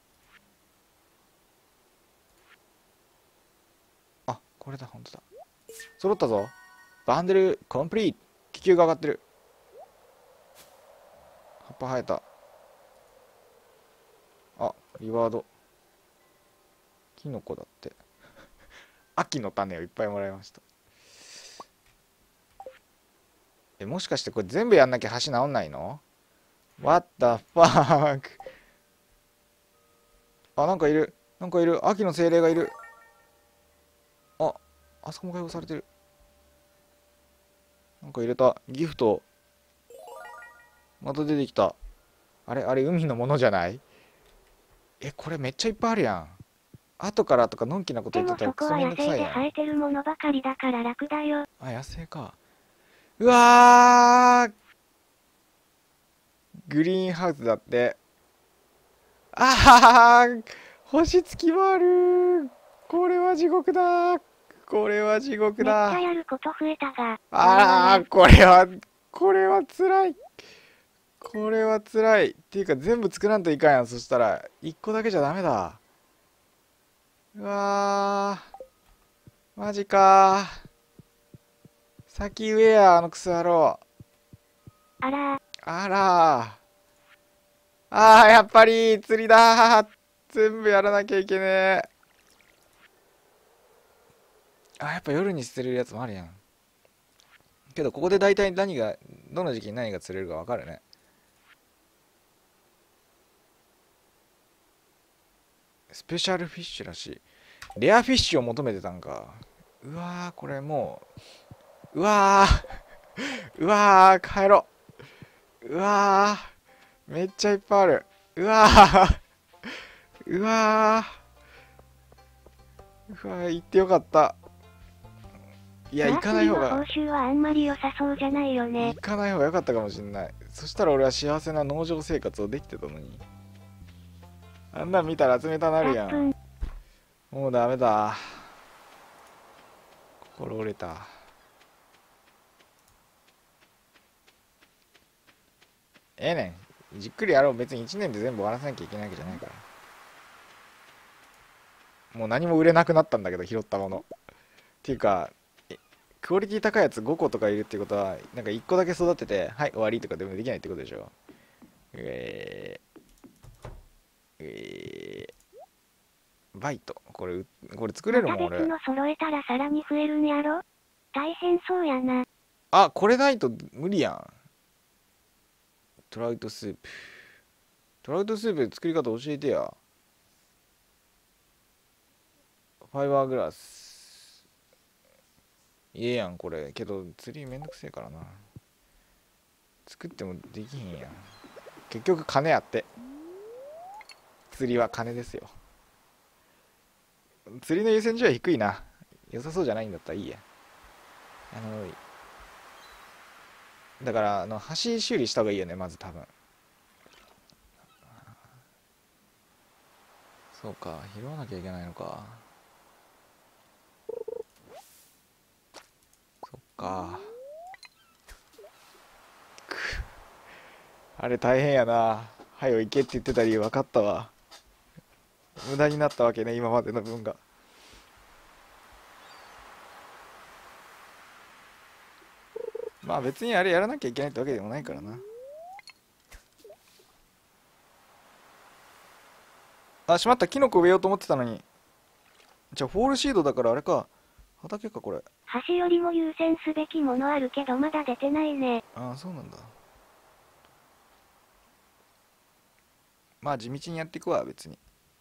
あ、これだ、ほんとだ。揃ったぞ。バンデルコンプリート。気球が上がってる。葉っぱ生えた。あ、リワード。キノコだって秋の種をいっぱいもらいました。え、もしかしてこれ全部やんなきゃ橋治んないの。 What the fuck? あ、なんかいる。なんかいる。秋の精霊がいる。あ、あそこも解放されてる。なんか入れた。ギフト。また出てきた。あれ、あれ、海のものじゃない？え、これめっちゃいっぱいあるやん。後からとかのんきなことでも言ってたらクソそこは野めんどくさいやん。 生で生えてるものばかりだから楽だよ。 あ、野生か。うわー、グリーンハウスだって。あはは、星付きもある。これは地獄だ。これは地獄めっちゃだ。 やること増えたが。 あー、これは、これは辛い。これは辛い。っていうか全部作らんといかんやん。そしたら、一個だけじゃダメだ。うわー、マジかー。先上や、あのクソ野郎。 あらー。 あらー。あー、やっぱり釣りだー。全部やらなきゃいけねえ。あ、やっぱ夜に捨てれるやつもあるやん。けどここで大体何が、どの時期に何が釣れるか分かるね。スペシャルフィッシュらしい。レアフィッシュを求めてたんか。うわー、これもう、うわー、うわー、帰ろう。うわー、めっちゃいっぱいある。うわー、うわー、うわー、行ってよかった。いや、行かない方が、 マースリーの報酬はあんまり良さそうじゃないよね。 行かない方が良かったかもしんない。そしたら俺は幸せな農場生活をできてたのに。あんなん見たら集めたなるやん。もうダメだ。心折れた。ええねん。じっくりやろう。別にいちねんで全部終わらせなきゃいけないわけじゃないから。もう何も売れなくなったんだけど、拾ったもの。っていうか、クオリティ高いやつごことかいるってことは、なんかいっこだけ育てて、はい、終わりとかでもできないってことでしょ。えー、えー、バイト。これ、これ作れるもん、俺。 また別の揃えたらさらに増えるんやろ？大変そうやな。 あ、これないと無理やん。トラウトスープ。トラウトスープ作り方教えてや。ファイバーグラス。いえやん、これ。けど、釣りめんどくせえからな。作ってもできへんやん。結局、金やって。釣りは金ですよ。釣りの優先順位は低いな。良さそうじゃないんだったらいいや。あの、だから、あの、橋修理した方がいいよね、まず多分。そうか、拾わなきゃいけないのか。そっか。あれ大変やな。はよ行けって言ってた理由分かったわ。無駄になったわけね、今までの分が。まあ別にあれやらなきゃいけないってわけでもないからな。あ、しまった、キノコ植えようと思ってたのに。じゃあフォールシードだからあれか。畑か、これ。 橋よりも優先すべきものあるけどまだ出てないね。 ああ、そうなんだ。まあ地道にやっていくわ、別に。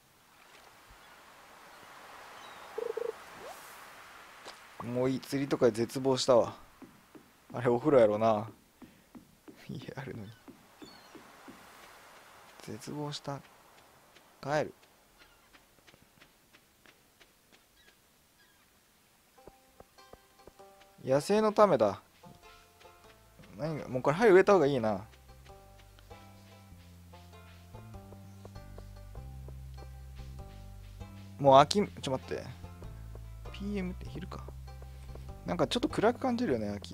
もういい、釣りとかで絶望したわ。あれお風呂やろな。家あるのに。絶望した。帰る。野生のためだ。何が、もうこれ早く植えた方がいいな。もう秋、ちょっと待って。ピーエム って昼か。なんかちょっと暗く感じるよね、秋。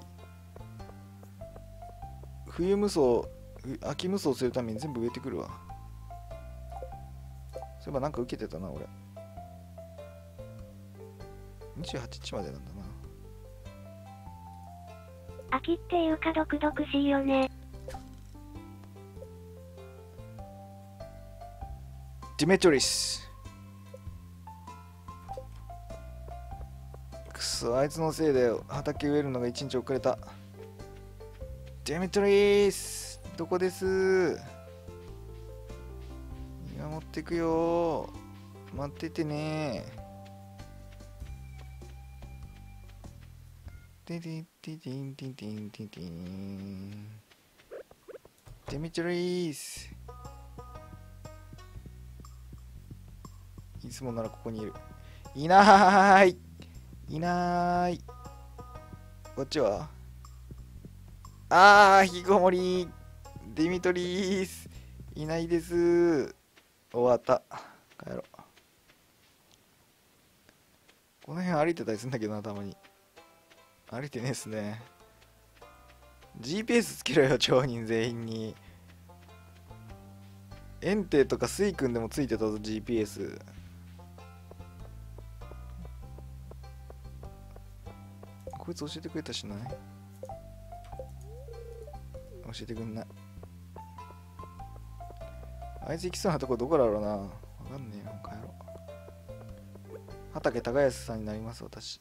冬無双、秋無双するために全部植えてくるわ。そういえばなんか受けてたな、俺。にじゅうはちにちまでなんだな。 秋っていうか毒々しいよね。 ディメトリス。くそ、あいつのせいで畑植えるのがいちにち遅れた。ディメトリス、どこです？ 持ってくよー。待っててねー。ティティティティンティンティンティンティン。デミトリース。いつもならここにいる。いなーい。いなーい。こっちはあー、引きこもり。デミトリース。いないです。終わった。帰ろう。この辺歩いてたりするんだけどな、たまに。歩いてねえっすね。ジーピーエス つけろよ、町人全員に。エンテとかスイ君でもついてたぞ、ジーピーエス。こいつ教えてくれたしない？教えてくんない。あいつ行きそうなとこどこだろうな。わかんねえよ。帰ろう。畑耕康さんになります、私。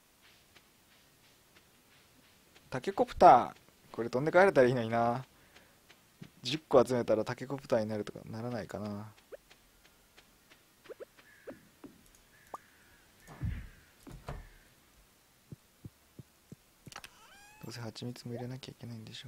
タケコプター。これ飛んで帰れたらいいのにな。じゅっこ集めたらタケコプターになるとかならないかな。どうせ蜂蜜も入れなきゃいけないんでしょ。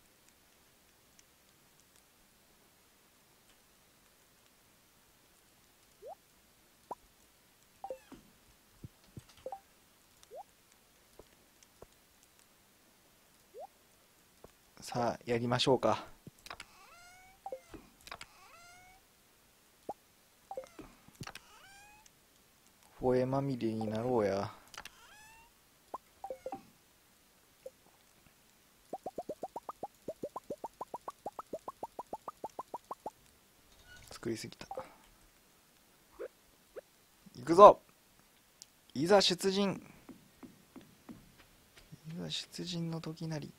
さあやりましょうか。フォエまみれになろうや。作りすぎた。行くぞ。いざ出陣。いざ出陣の時なり。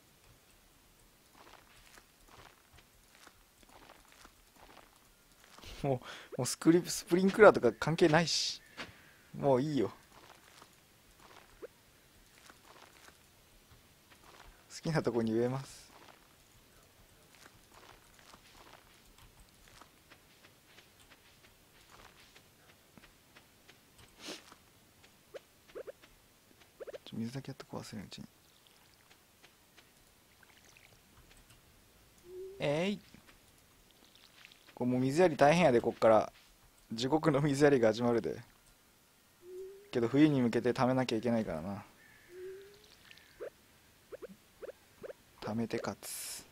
もう、もうスクリスプリンクラーとか関係ないし。もういいよ。好きなとこに植えます。ちょ水だけやっとこう、忘れんうちに。えい、これもう水やり大変やで。こっから地獄の水やりが始まるで。けど冬に向けて貯めなきゃいけないからな。貯めて勝つ。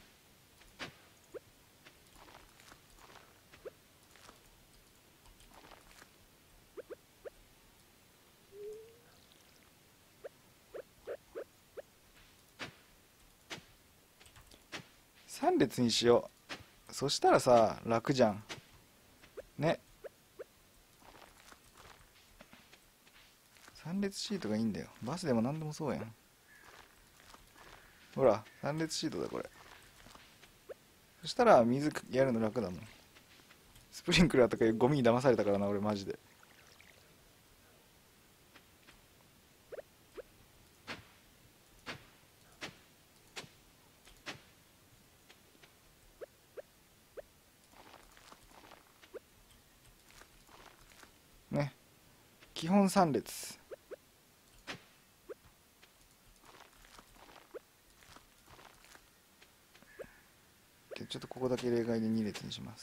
さん列にしよう。そしたらさ楽じゃんね。さん列シートがいいんだよ。バスでも何でもそうやん。ほらさん列シートだこれ。そしたら水やるの楽だもん。スプリンクラーとかいうゴミに騙されたからな俺マジで。ね、基本さん列。でちょっとここだけ例外でに列にします。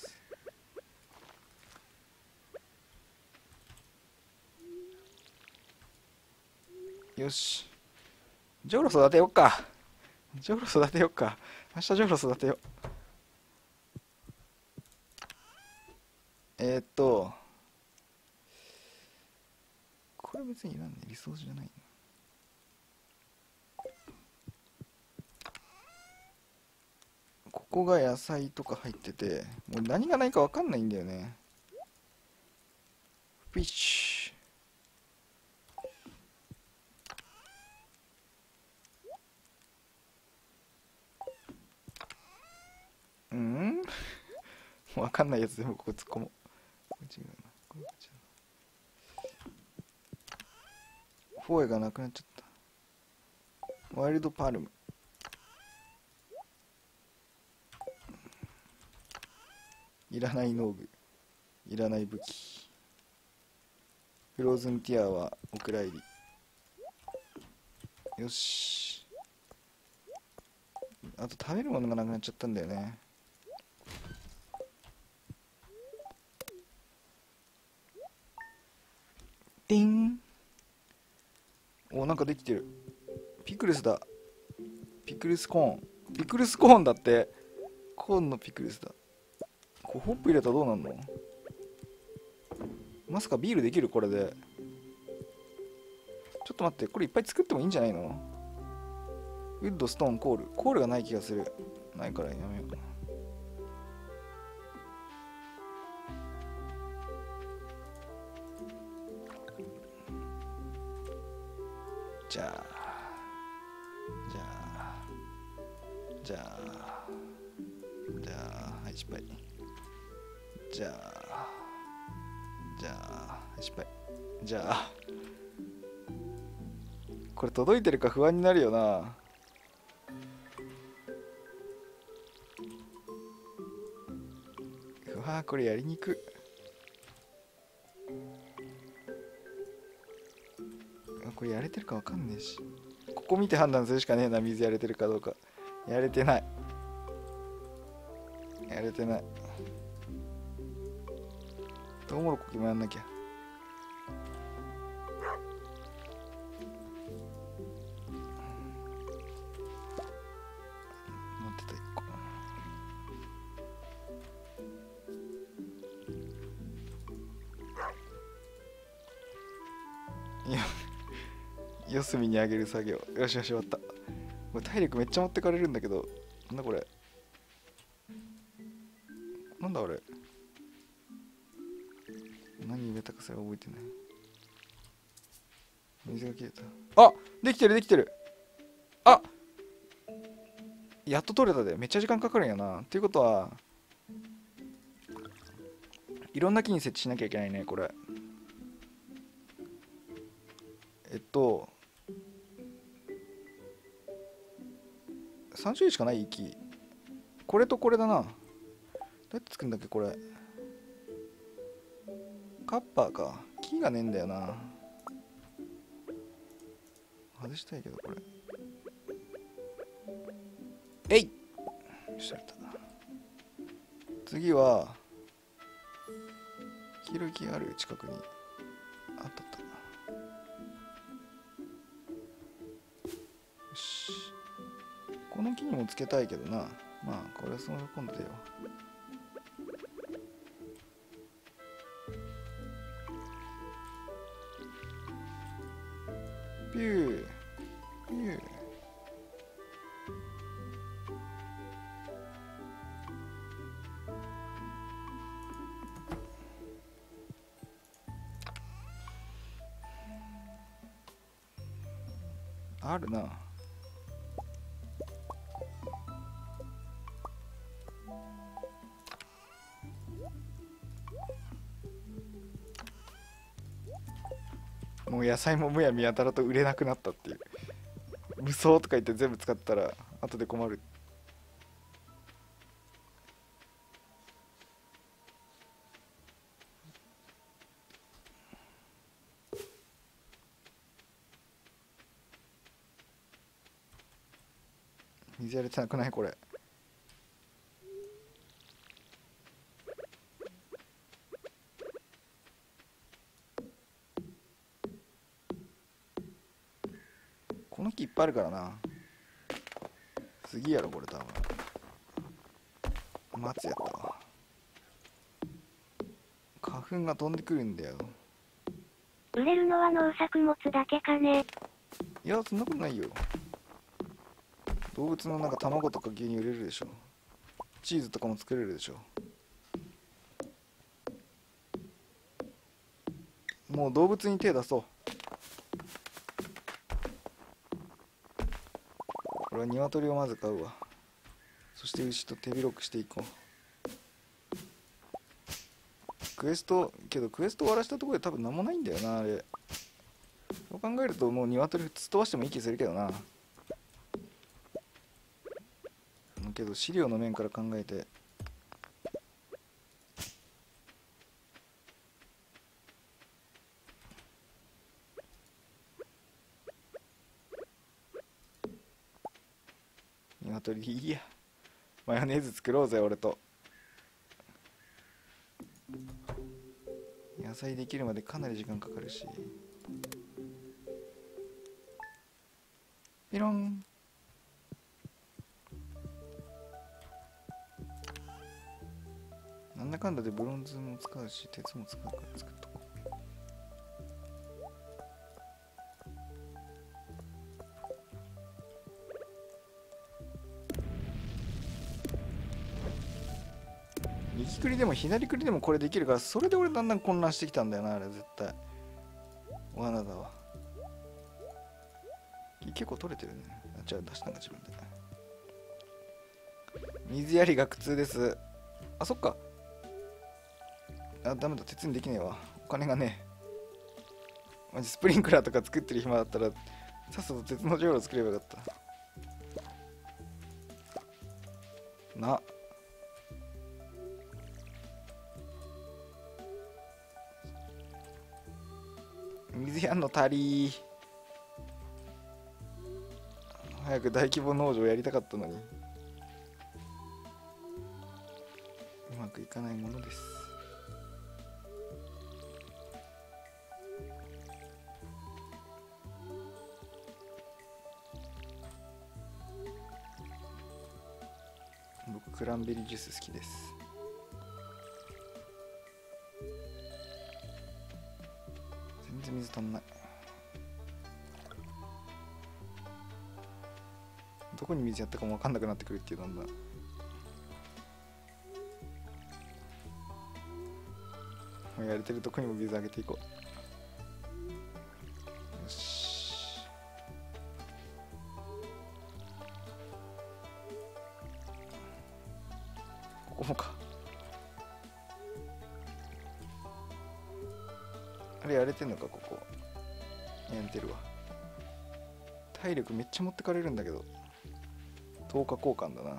よし、ジョウロ育てよっか。ジョウロ育てよっか。明日ジョウロ育てよ。えー、っとこれ別にいらんね。リソースじゃないな。ここが野菜とか入ってて、もう何がないか分かんないんだよね。フィッシュ。うん分かんないやつでもここ突っ込もう。これ違うな。これ違う。フォーエがなくなっちゃった。ワイルドパルム。いらない農具。 いらない武器。フローズンティアはお蔵入り。よし。あと食べるものがなくなっちゃったんだよね。ディン。お、なんかできてる。ピクルスだ。ピクルスコーン。ピクルスコーンだって。コーンのピクルスだ。これホップ入れたらどうなんの？まさかビールできるこれで。ちょっと待って、これいっぱい作ってもいいんじゃないの？ウッド、ストーン、コール。コールがない気がする。ないからやめよう。じゃあ、じゃあ、じゃあ、じゃあ、はい、失敗。じゃあ、じゃあ、失敗。じゃあ、これ届いてるか不安になるよな。うわー、これやりにく。これやれてるかわかんねえし。ここ見て判断するしかねえな、水やれてるかどうか。やれてない。やれてない。トウモロコキもやんなきゃ。持ってたいっこ。いや、四隅にあげる作業。よしよし、終わった。これ体力めっちゃ持ってかれるんだけど。なんだこれ。なんだあれ。何入れたかさえ覚えてない。水が切れた。あ、できてるできてる。あ、やっと取れたで。めっちゃ時間かかるんやな。っていうことは、いろんな木に設置しなきゃいけないね、これ。えっと、さん種類しかない木。これとこれだな。どうやって作るんだっけ、これ。カッパーか。木がねえんだよな。外したいけど、これ。えい！しゃれた。次は、黄色い木がある近くに。あったあった。よし。この木にもつけたいけどな。まあ、これはその今度でよ。ピュー。ピュー。あるな。もう野菜もむやみやたらと売れなくなったっていう。無双とか言って全部使ったら後で困る。水やれてなくないこれ。この木いっぱいあるからな。次やろこれ多分。松やったわ。花粉が飛んでくるんだよ。 売れるのは農作物だけかね。 いや、そんなことないよ。動物のなんか卵とか牛乳売れるでしょ。チーズとかも作れるでしょ。もう動物に手出そう。これは鶏をまず買うわ。そして牛と手広くしていこう。クエストけどクエスト終わらしたところで多分何もないんだよなあれ。そう考えるともう鶏突っ飛ばしてもいい気するけどな。けど飼料の面から考えて鶏でいいや。マヨネーズ作ろうぜ俺と。野菜できるまでかなり時間かかるし。ピロン。なんだかんだでブロンズも使うし鉄も使うから作っとこう。右クリでも左クリでもこれできるから、それで俺だんだん混乱してきたんだよな、あれ絶対。罠だわ。結構取れてるね。あ、じゃあ出したんだ自分で。水やりが苦痛です。あ、そっか。あ、ダメだ、鉄にできねえわ。お金がねえ。マジスプリンクラーとか作ってる暇だったら、さっさと鉄のじょうろ作ればよかった。な。水やんの足りー。早く大規模農場やりたかったのに。うまくいかないものです。僕クランベリージュース好きです。全然水足んない。どこに水やったかも分かんなくなってくるっていう、だんだん。もうやれてるとこにも水あげていこう。よし。ここもか。あれやれてんのか、ここ。やれてるわ。体力めっちゃ持ってかれるんだけど。とおか交換だな。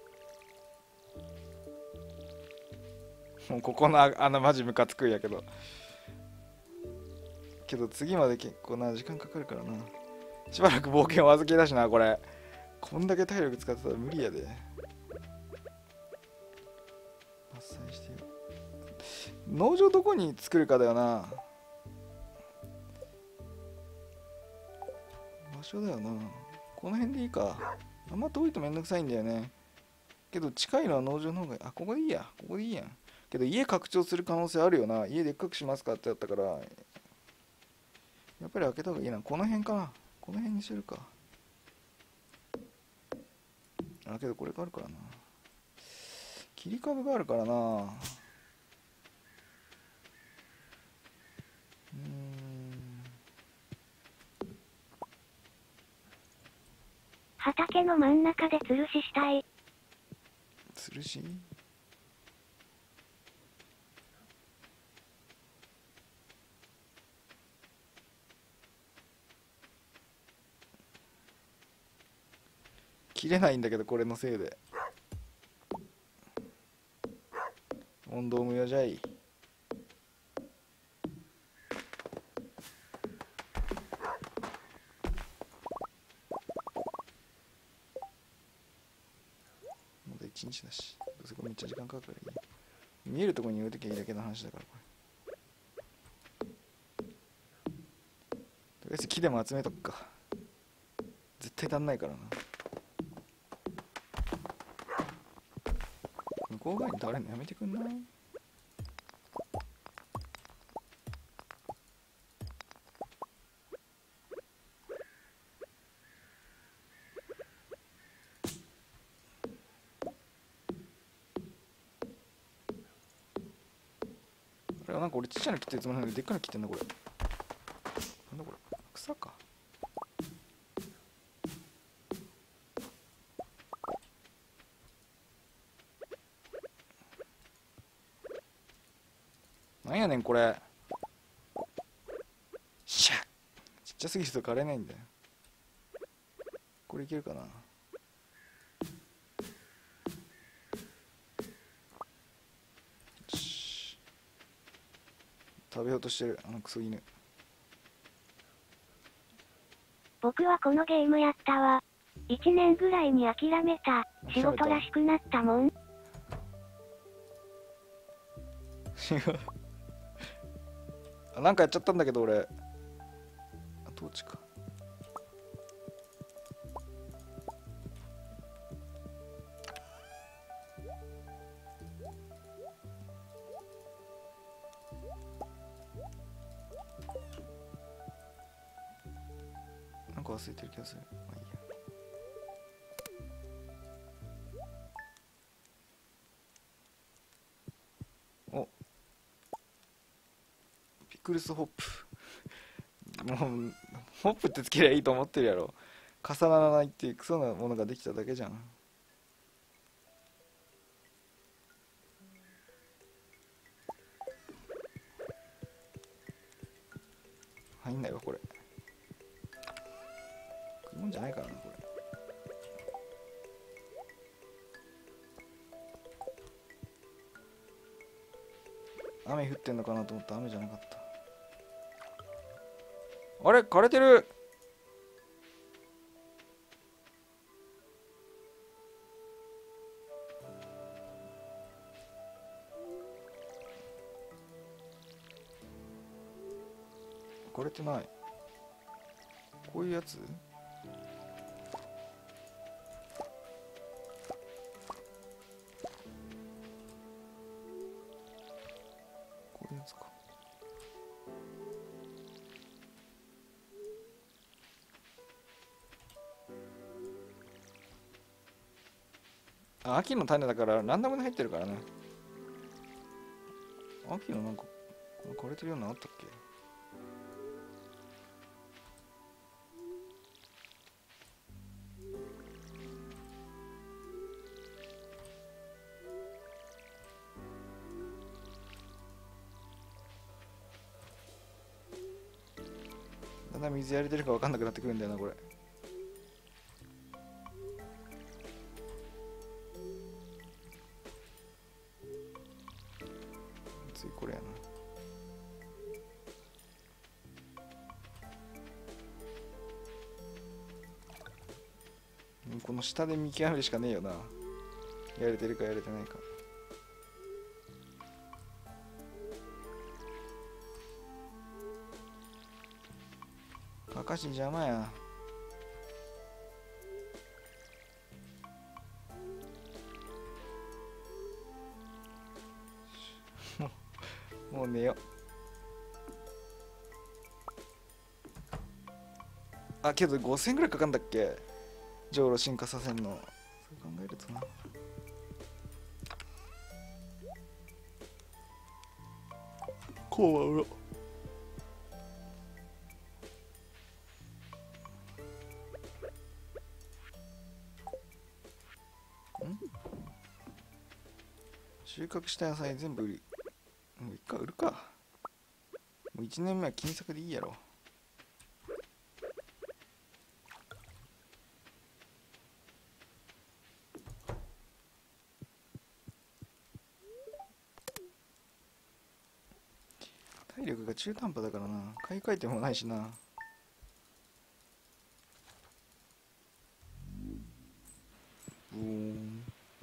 もうここの穴マジムカつくんやけど。けど次まで結構な時間かかるからな。しばらく冒険を預けだしな、これ。こんだけ体力使ってたら無理やで。伐採してよ。農場どこに作るかだよな。場所だよな。この辺でいいか。あんま遠いとめんどくさいんだよね。けど近いのは農場の方がいい。あ、ここでいいや。ここでいいやん。けど家拡張する可能性あるよな。家でっかくしますかってやったから、やっぱり開けた方がいいな。この辺かな。この辺にするか。あ、けどこれがあるからな。切り株があるからな。うーん。 畑の真ん中で吊るししたい。 吊るし？切れないんだけど、これのせいで。問答無用じゃい。まだ一日だし、どうせこれめっちゃ時間かかるからいい。見えるところに置いときゃいいだけの話だから、これ。とりあえず木でも集めとくか。絶対足んないからな。向こう側に倒れるのやめてくんない？あれはなんか俺ちっちゃいの切ってるつもりなのにでっかいの切ってんな、これ。なんだこれ、草か。なんやねんこれ。しゃっ、ちっちゃすぎると枯れないんだよ。これいけるかな。よし、食べようとしてる、あのクソ犬。 僕はこのゲームやったわ。 いちねんぐらいに諦めた。仕事らしくなったもん。 あ、なんかやっちゃったんだけど俺。あ、トーチか。なんか忘れてる気がする。まあいいや。お、ピクルスホップ。もうホップってつけりゃいいと思ってるやろ。重ならないっていうクソなものができただけじゃん。入んないわこれ。食うもんじゃないからなこれ。雨降ってんのかなと思ったら雨じゃなかった。あれ枯れてる。枯れてない。こういうやつ。こういうやつか。あ、秋の種だからランダムに入ってるからね。秋のなんか枯れてるようなのあったっけ。だんだん水やれてるか分かんなくなってくるんだよなこれ。次これやな。この下で見極めるしかねえよな。やれてるかやれてないか。かかし邪魔や。もう寝よ。あ、けどごせんぐらいかかんだっけ、じょうろ進化させんの。そう考えるとな。こうは売ろ。ん収穫した野菜全部売り。もう一回売るか。もういちねんめは金策でいいやろ。体力が中途半端だからな。買い替えてもないしな。うーん。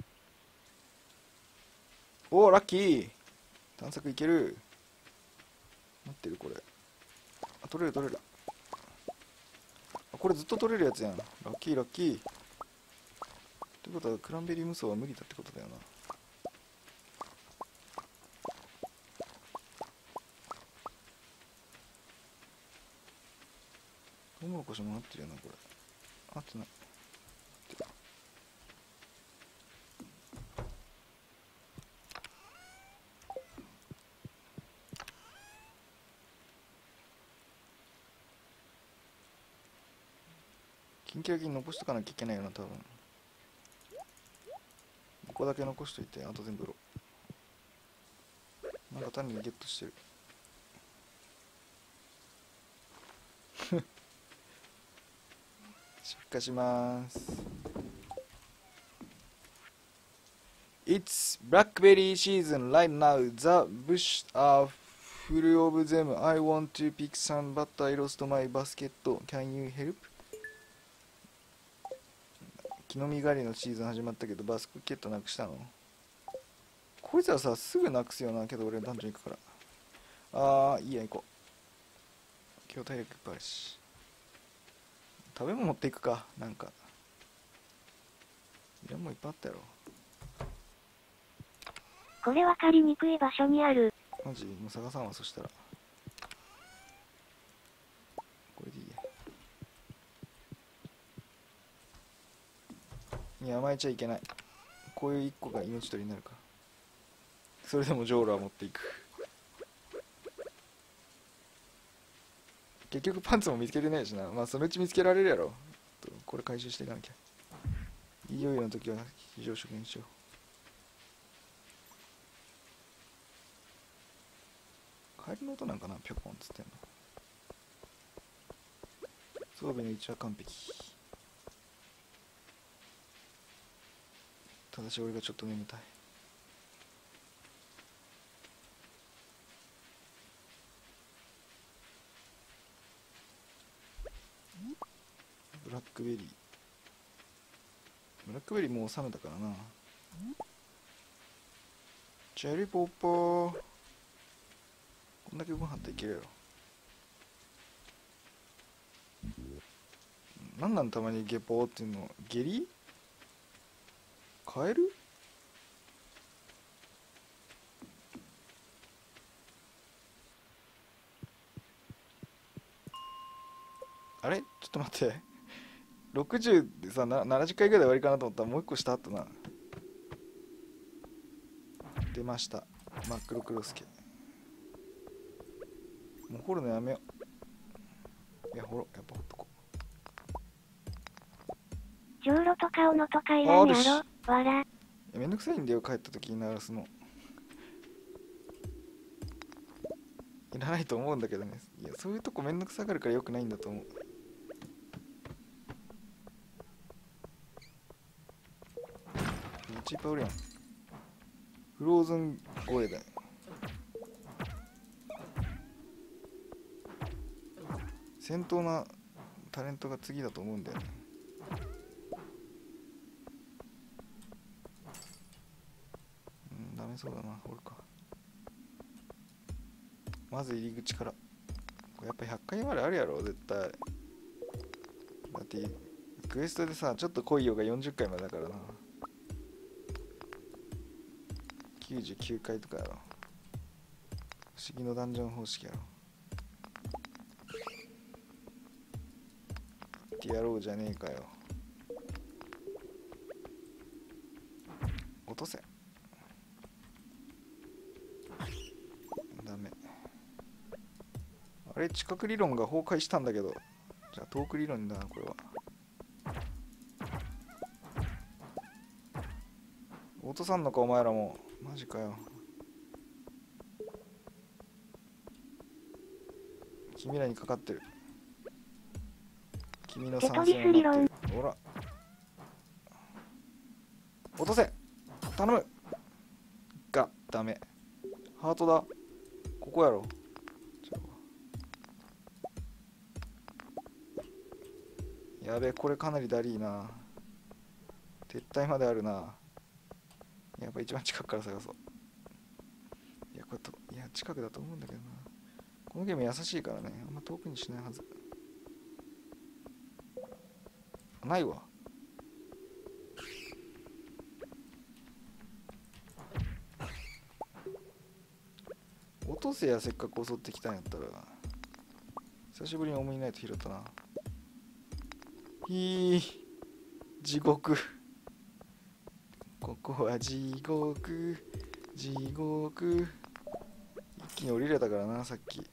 おお、ラッキー。探索いける。待ってるこれ。あ、取れる取れる。あ、これずっと取れるやつやん。ラッキーラッキー。ってことはクランベリー無双は無理だってことだよな。トウモロコシも合ってるよなこれ。合ってない。キンキラキン残しとかなきゃいけないよな多分。ここだけ残しといて、あと全部売ろう。なんか単にゲットしてる。出荷します。It's blackberry season right now. The bushes are full of them. I want to pick some, but I lost my basket. Can you help? 木の実狩りのシーズン始まったけどバスクケットなくしたの？こいつはさすぐなくすよな。けど俺ダンジョン行くから。あーいいや行こう。今日体力いっぱいあるし食べ物持っていくか。なんかいらんもんいっぱいあったやろ。 これ分かりにくい場所にある。 マジもう探さんわ。そしたらこれでいいや。に甘えちゃいけない。こういう一個が命取りになるか。それでもジョーロは持っていく。結局パンツも見つけてないしな。まあそのうち見つけられるやろ。これ回収していかなきゃ。いよいよの時は非常食にしよう。帰りの音なんかな。ピョコンっつってんの。装備の位置は完璧。ただし俺がちょっと眠たい。ブラックベリーブラックベリーもう冷めたからな。チェリーポッポー。こんだけご飯っていけるやろ。なんなんたまにゲポーっていうの。ゲリカエル？あれちょっと待って。ろくじゅうでさ、なななじゅっかいぐらいで終わりかなと思ったらもう一個下あったな。出ました。真っ黒クロスケ。もう掘るのやめよう。いや、掘ろう。やっぱ掘っとこじょうろとか斧とかいらんやろ。わら。 う。いやめんどくさいんだよ、帰った時に鳴らすの。いらないと思うんだけどね。いや、そういうとこめんどくさがるからよくないんだと思う。めっちゃいっぱいおるやん。フローズン声だよ。戦闘なタレントが次だと思うんだよね。うん、ダメそうだな。おるか。まず入り口から。これやっぱひゃっかいまであるやろ絶対。だってクエストでさ、ちょっと来いよがよんじゅっかいまでだからな。きゅうじゅうきゅうかいとかやろ。不思議のダンジョン方式やろ。ってやろうじゃねえかよ。落とせ。ダメ。あれ近く理論が崩壊したんだけど。じゃあ遠く理論だなこれは。落とさんのかお前らも。マジかよ。君らにかかってる。君の参戦を待ってる。ほら落とせ。頼むがダメ。ハートだ。ここやろ。やべえ、これかなりだりーな。撤退まであるな。やっぱ一番近くから探そう。いやこれといや近くだと思うんだけどな。このゲーム優しいからね、あんま遠くにしないはず。ないわ。落とせや。せっかく襲ってきたんやったら。久しぶりに思いないと拾ったな。ひー地獄。ここは地獄地獄。一気に降りれたからなさっき。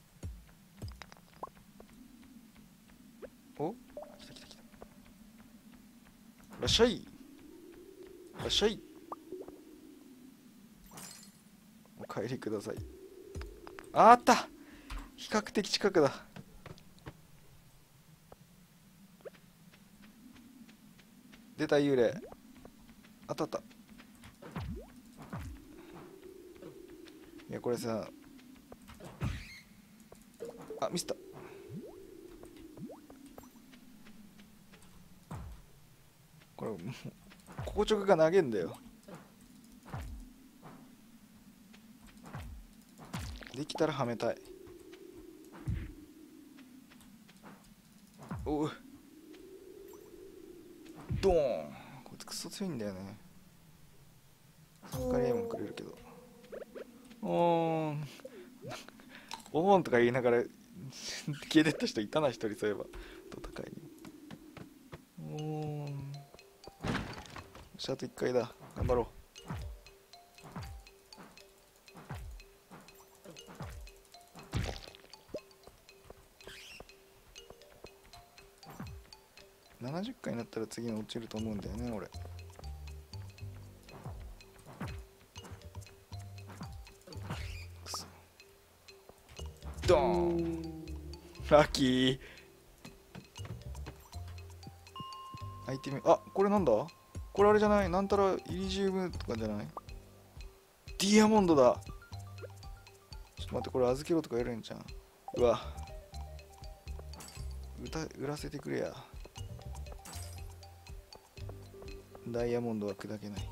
お来た来た来た。いらっしゃいいらっしゃい。お帰りください。ああった比較的近くだ。出た幽霊。あったあった。いやこれさあミスった。ここれもう硬直が投げんだよ。できたらはめたい。おうドーン。こいつクソ強いんだよね。さんかいエもくれるけど、おーんおーんとか言いながら消えてった人いたな、一人。そういえば戦いに。おーん、よし、あといっかいだ。頑張ろう。ななじゅっかいになったら次に落ちると思うんだよね、俺。くそ、ドーン。ラッキー。アイテム、あ、これなんだ。これあれじゃない、なんたらイリジウムとかじゃない。ディアモンドだ。ちょっと待って、これ預けろとかやるんじゃん。うわ、歌売らせてくれや。ダイヤモンドは砕けない。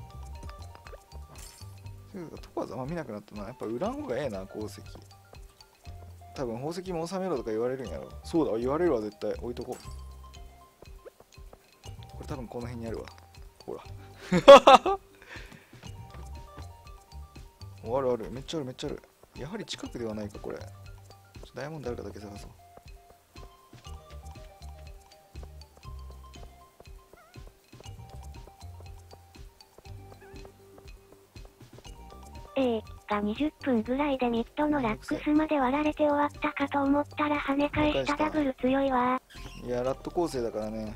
そういうか、トパーズあんま見なくなったな。やっぱ売らん方がええな、鉱石。多分宝石も収めろとか言われるんやろ。そうだ、言われるわ、絶対。置いとこう。これ多分この辺にあるわ。ほら。あるある、めっちゃあるめっちゃある。やはり近くではないか、これ。ダイヤモンドあるかだけ探そう。 A がにじゅっぷんぐらいでミッドのラックスまで割られて終わったかと思ったら跳ね返した。ダブル強いわ。 いや、ラット構成だからね。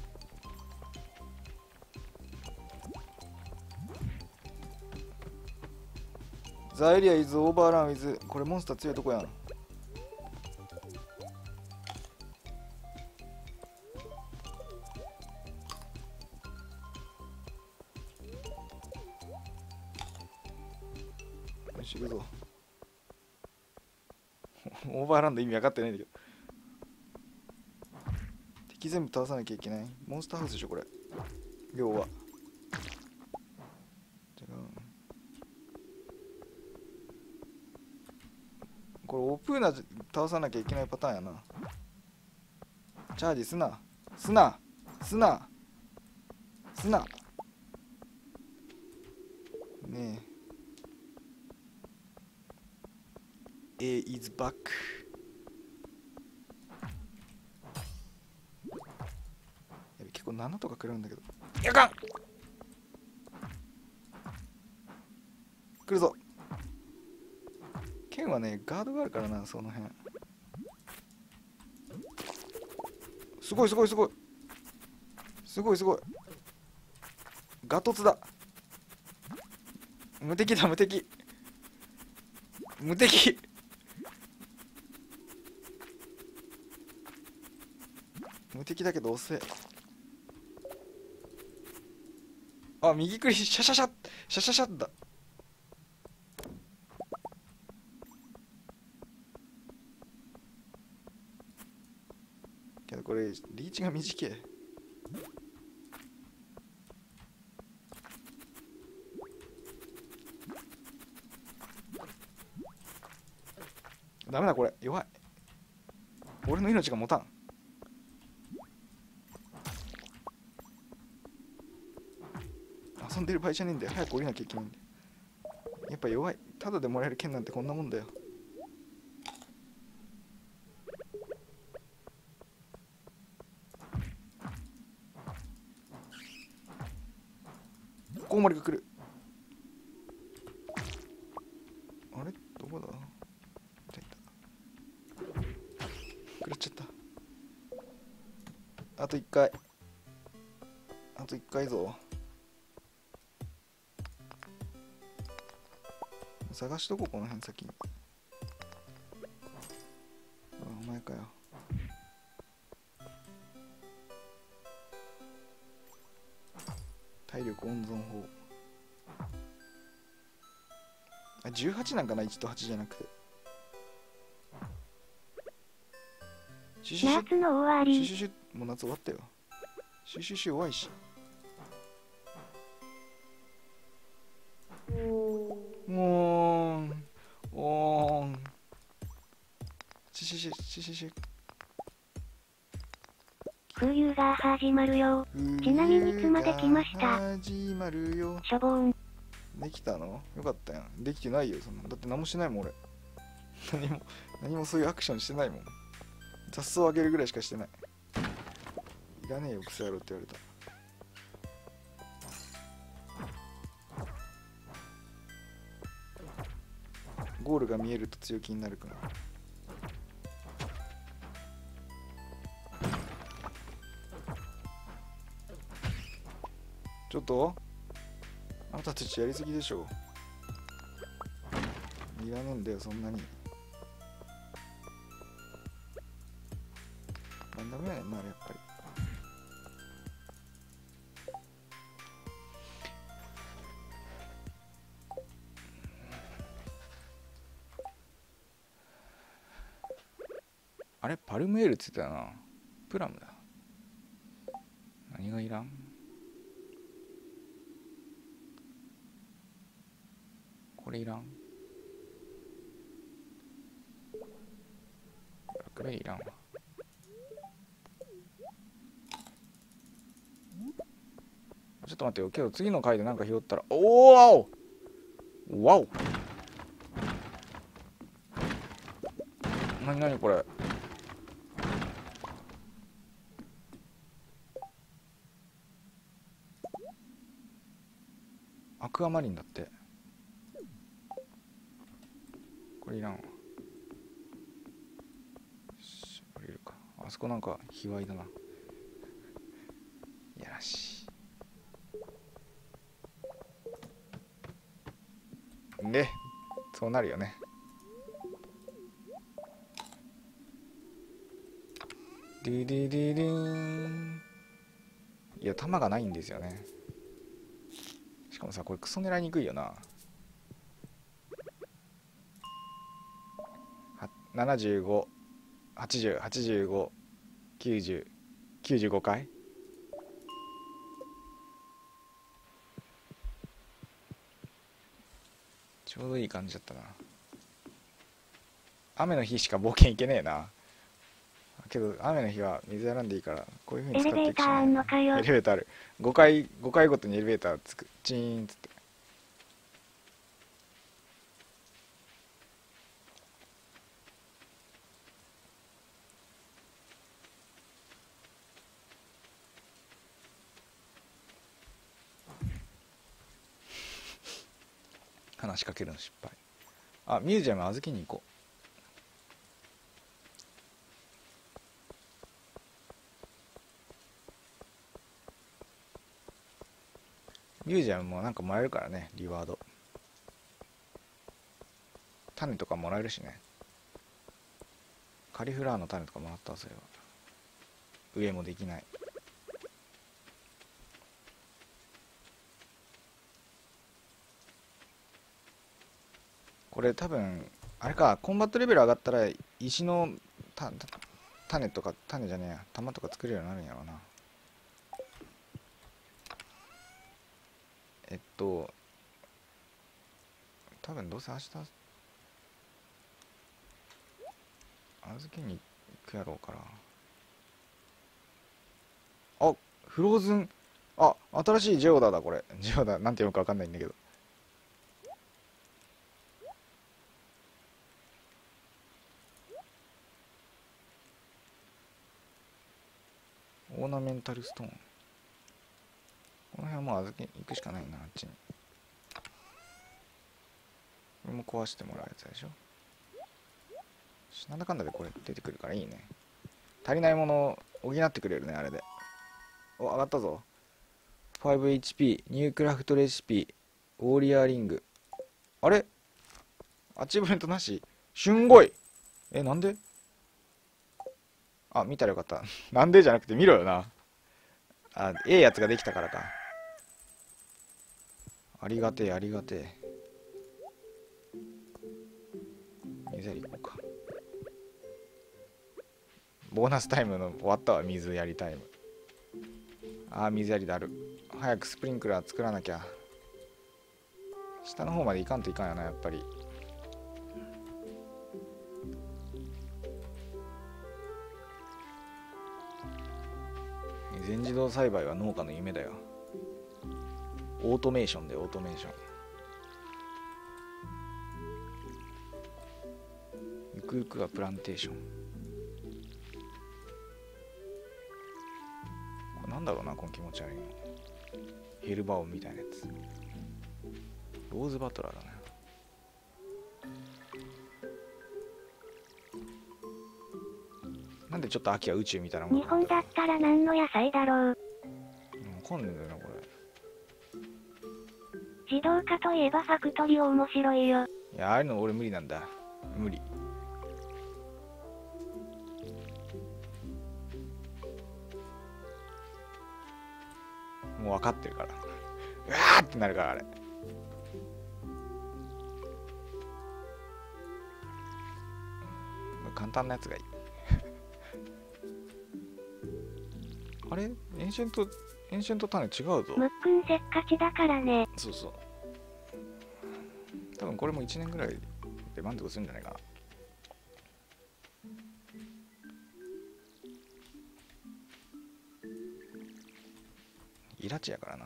ザエリアイズオーバーランウィズ。これモンスター強いとこやん。よし、行くぞ。オーバーランド意味分かってないんだけど。敵全部倒さなきゃいけない。モンスターハウスでしょ、これ。要は。違う。これオプーナ倒さなきゃいけないパターンやな。チャージすな。すな。すな。すな。ねえ。A is back。やべ、結構ななとか食らうんだけど。やかん。来るぞ。剣はね、ガードがあるからな、その辺。すごいすごいすごい。すごいすごい。ガトツだ。無敵だ、無敵。無敵。無敵だけど遅え。あ、右クリシャシャシャシャシャシャだ。けどこれリーチが短い。ダメだ、これ弱い。俺の命が持たん。遊んでる場合じゃねえんだよ。早く降りなきゃいけないんだよ。やっぱ弱い。ただでもらえる剣なんてこんなもんだよ。コウモリが来る。あれどこだ。いたいた。食らっちゃった。あといっかい。あといっかいぞ。探しとこう、この辺先に。あ、お前かよ。体力温存法。あ、じゅうはちなんかな、いちとはちじゃなくて。シュシュシュ夏の終わり。 シュシュシュ。もう夏終わったよ。シュシュシュ弱いし。 おーんおーんしししししし冬が始まるよ。ちなみにいつまで来ました。 始まるよ。 しょぼーん。 できたの？よかったやん。できてないよ、そんな。だって何もしないもん、俺。何も、何もそういうアクションしてないもん。雑草あげるぐらいしかしてない。いらねえよ、クソ野郎って言われた。ゴールが見えると強気になるから。ちょっとあなたたちやりすぎでしょ。いらねえんだよ、そんなに。なんだめやねんな、やっぱり。あれパルムエールって言ってたよな。プラムだ。何がいらん？これいらん？ラクベリーいらんわ。ちょっと待ってよ。けど次の回でなんか拾ったら、おおわおなになにこれ。アクアマリンだって。これいらんわ。降りるか。あそこなんか卑猥だな。やらしいね。そうなるよね。ディディディディーン。いや弾がないんですよね。しかもさこれクソ狙いにくいよな。ななじゅうご、はちじゅう、はちじゅうご、きゅうじゅう、きゅうじゅうごかい。ちょうどいい感じだったな。雨の日しか冒険いけねえな。けど雨の日は水選んでいいからこういう風に使っていくしかない。エレベーターあんのかよ。エレベーターある。ごかいごかいごとにエレベーターつく。チーンっつって。話しかけるの失敗。あ、ミュージアム預けに行こう。ミュージアムもなんかもらえるからね、リワード。種とかもらえるしね。カリフラワーの種とかもらったわ、それは。上もできない。これ多分あれか、コンバットレベル上がったら石のたた種とか、種じゃねえや、玉とか作れるようになるんやろうな。えっと多分どうせ明日預けに行くやろうから。あ、フローズン、あ、新しいジェオダだ。これジェオダなんて読むか分かんないんだけど。オーナメンタルストーン。この辺はもう預けに行くしかないな、あっちに。これも壊してもらうやつでしょ。なんだかんだでこれ出てくるからいいね。足りないものを補ってくれるね、あれで。お、上がったぞ。 ファイブエイチピー ニュークラフトレシピウォーリアーリング。あれアチーブメントなし。しゅんごい。え、なんで？あ、見たらよかった。なんでじゃなくて見ろよな。あ、ええやつができたからか。ありがてえ、ありがてえ。水やり行こうか。ボーナスタイムの終わったわ、水やりタイム。あー、水やりだる。早くスプリンクラー作らなきゃ。 下の方まで行かんといかんやな、やっぱり。全自動栽培は農家の夢だよ。オートメーションでオートメーション。ゆくゆくはプランテーション。これなんだろうな、この気持ち悪いの。ヘルバオンみたいなやつ。ローズバトラーだね。なんでちょっと秋は宇宙みたいなもん日本だったら何の野菜だろう。 わかんねえんだよな、これ。 自動化といえばファクトリオ面白いよ。 いや、ああいうの俺無理なんだ。無理。もう分かってるから。うわーってなるから、あれ。簡単なやつがいい。あれエンシェント、エンシェント種違うぞ。 むっくんせっかちだからね。 そうそう。多分これもいちねんぐらいで満足するんじゃないかな。イラチやからな。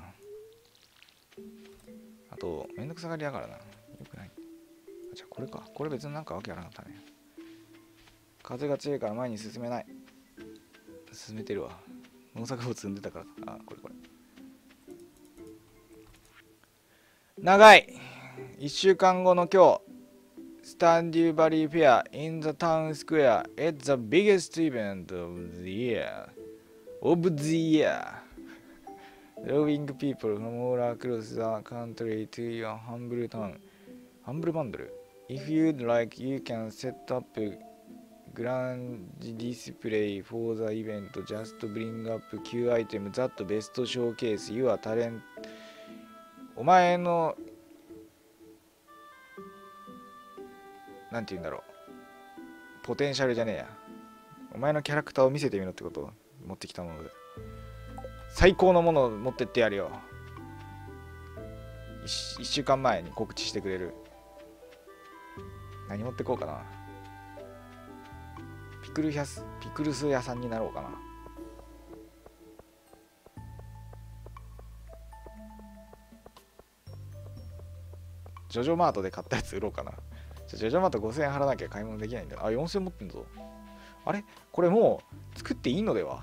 あと、めんどくさがりやからな。よくない。あ、じゃあこれか。これ別になんかわけやらなかったね。風が強いから前に進めない。進めてるわ。農作物積んでたから。あ、これこれ。長い。いっしゅうかんごの今日。スタンデューバリーフェア in the town square. It's the biggest event of the year. Of the year. Drawing people from all across the country to your humble town. Humble bundle. If you'd like, you can set up a grand display for the event. Just bring up Q items that best showcase your talent. お前のなんて言うんだろう。ポテンシャルじゃねえや。お前のキャラクターを見せてみろってことを持ってきたもので。最高のものを持ってってやるよ。いっしゅうかんまえに告知してくれる。何持ってこうかな。ピクルヒャス、ピクルス屋さんになろうかな。ジョジョマートで買ったやつ売ろうかな。ジョジョマートごせんえん払わなきゃ買い物できないんだ。あ、よんせんえん持ってんぞ。あれこれもう作っていいのでは。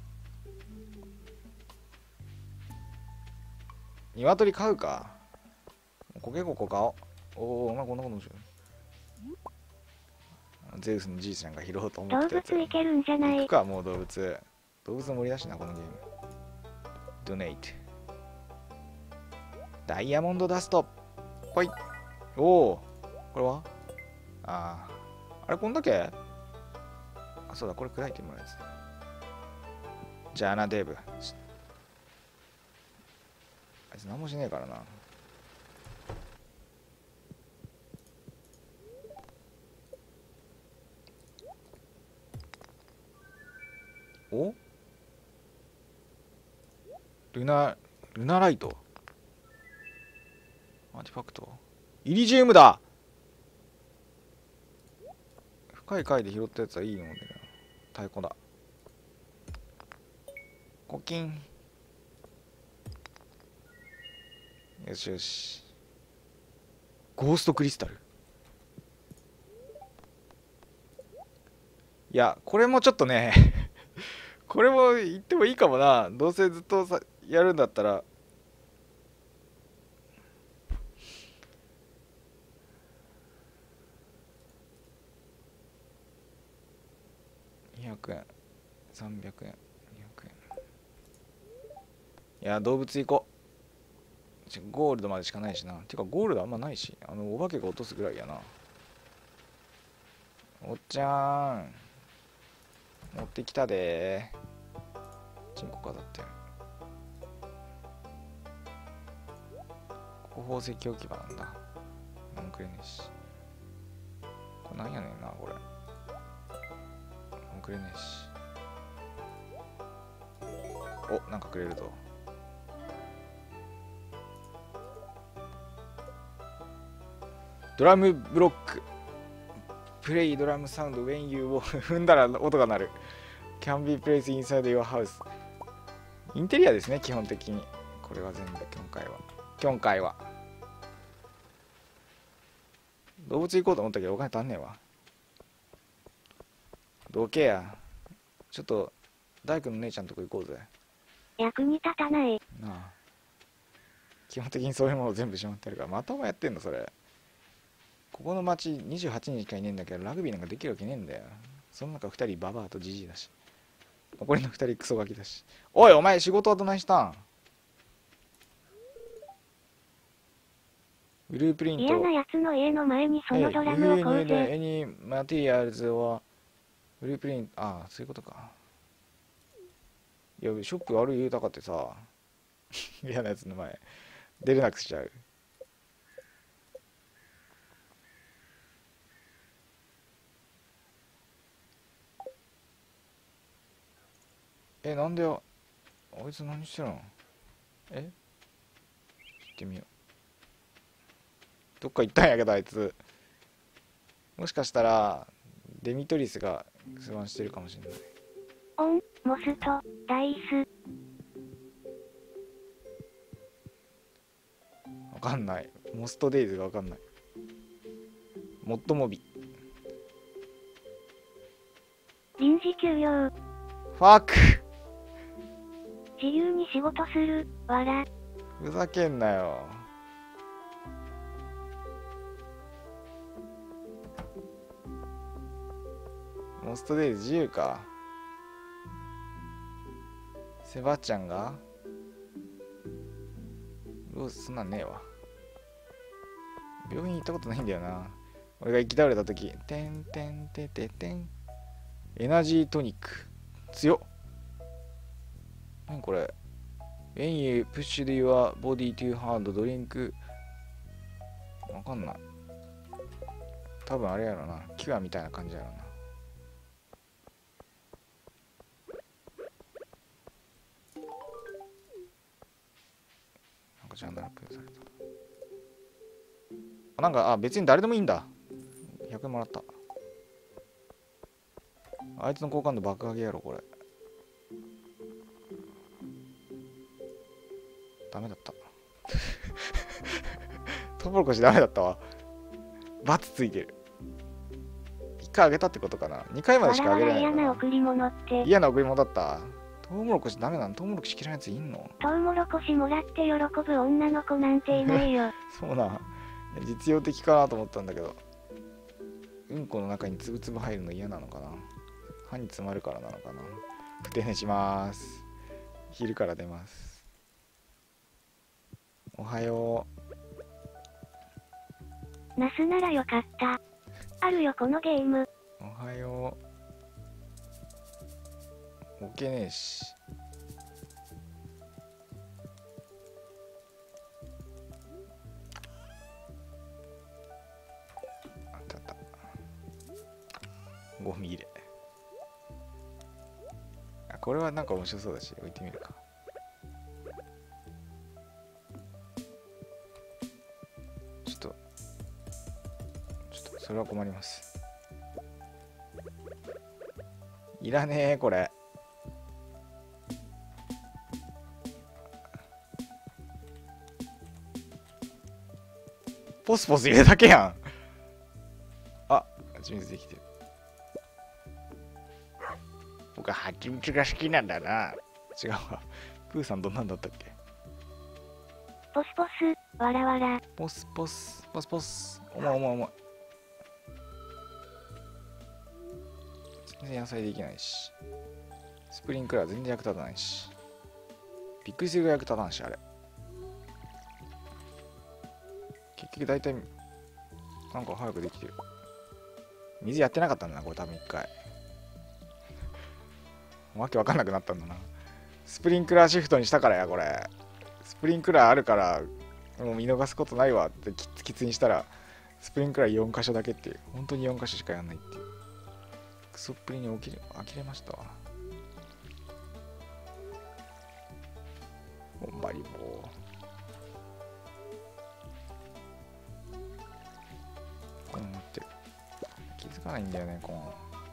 鶏買うか。コケココ買おう。おお、お前こんなことしよう。ゼウスのじいちゃんが拾おうと思ってたやつ。 動物いけるんじゃない。 行くか、もう動物。動物の森だしな、このゲーム。ドネイト。ダイヤモンドダスト。ほい。おお。これはああ。あれ、こんだけあ、そうだ、これ砕いてもらうやつ。じゃあな、デーブ。あいつ何もしねえからな。おルナ、ルナライト。アーティファクト。イリジウムだ。深い貝で拾ったやつはいいので、太鼓だ。コキン。よしよし。ゴーストクリスタル。いや、これもちょっとねこれも言ってもいいかもな。どうせずっとさやるんだったら。にひゃくえん、さんびゃくえん、にひゃくえん。いや、動物行こう。ゴールドまでしかないしな。てか、ゴールドあんまないし、あの、お化けが落とすぐらいやな。おっちゃん。持ってきたでー。チンコ飾ってる。ここ宝石置き場なんだ。何もくれねえし。これなんやねんな、これ。何もくれねえし。お、なんかくれるぞ。 ドラムブロック。プレイドラムサウンド when you を踏んだら音が鳴る。can be placed inside your house。インテリアですね、基本的に。これは全部、今回は。今回は。動物行こうと思ったけど、お金足んねえわ。どけや。ちょっと、大工の姉ちゃんとこ行こうぜ。 役に立たない。 なあ。基本的にそういうものを全部しまってるから、またお前やってんの、それ。ここの町にじゅうはちにんしかいねえんだけど、ラグビーなんかできるわけねえんだよ。その中ふたりババアとジジイだし。残りのふたりクソガキだし。おい、お前仕事はどないしたん？ブループリント。 嫌なやつの家の前にそのドラムをこうぜ。 エニマテリアルズは、ブループリント、ああ、そういうことか。いや、ショップある言うたかってさ、嫌なやつの前、出れなくしちゃう。え、なんでよ。あいつ何してるの？え？行ってみよう。どっか行ったんやけど、あいつ。もしかしたら、デミトリスが出番してるかもしれない。 オン、モスト、ダイス。 わかんない。モストデイズがわかんない。モッドモビ。 臨時休業。 ファック！ 自由に仕事する、わら。 ふざけんなよ。モストデイズ自由か。セバちゃんがどうそんなんねえわ。病院行ったことないんだよな。俺が行き倒れた時、てんてんてててん。エナジートニック。強っ。何これ。When you push your body too hard, drink。わかんない。多分あれやろな。キュアみたいな感じやろな。なんかジャンダルプされた。あ、なんか、あ、別に誰でもいいんだ。ひゃくえんもらった。あいつの好感度爆上げやろ、これ。ダメだった。トウモロコシダメだったわ。バツついてる。いっかいあげたってことかな。にかいまでしかあげれないのかな。 嫌な贈り物って。 嫌な贈り物だった。トウモロコシダメなの？トウモロコシ嫌いなやついんの？ トウモロコシもらって喜ぶ女の子なんていないよ。 そうな。実用的かなと思ったんだけど。うんこの中につぶつぶ入るの嫌なのかな。歯に詰まるからなのかな。不定寝します。昼から出ます。おはよう。ナスならよかった。あるよこのゲーム。 おはよう。置けねえし。あったあった。ゴミ入れ。あ、これはなんか面白そうだし、置いてみるか。ちょっと、ちょっと、それは困ります。いらねえ、これ。ポスポス入れるだけやん。あ、蜂蜜できてる。僕は蜂蜜が好きなんだな。違うわ。プーさんどんなんだったっけ？ ポスポス、わらわら。 ポスポス、ポスポス。重い重い重い。全然野菜できないし。スプリンクラー全然役立たないし。びっくりするぐらい役立たんし、あれ。結局大体、なんか早くできてる。水やってなかったんだな、これ多分一回。わけわかんなくなったんだな。スプリンクラーシフトにしたからや、これ。スプリンクラーあるから、もう見逃すことないわってキツキツにしたら、スプリンクラーよん箇所だけっていう。本当によん箇所しかやんないっていう。クソっぷりに起きれ、呆れましたわ。ほんまにもう。 さないんだよね、この。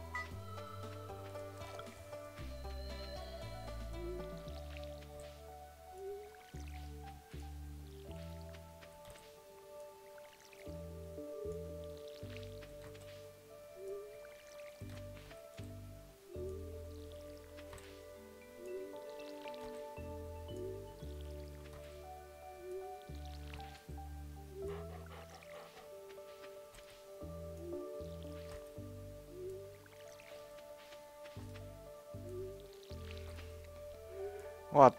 終わった。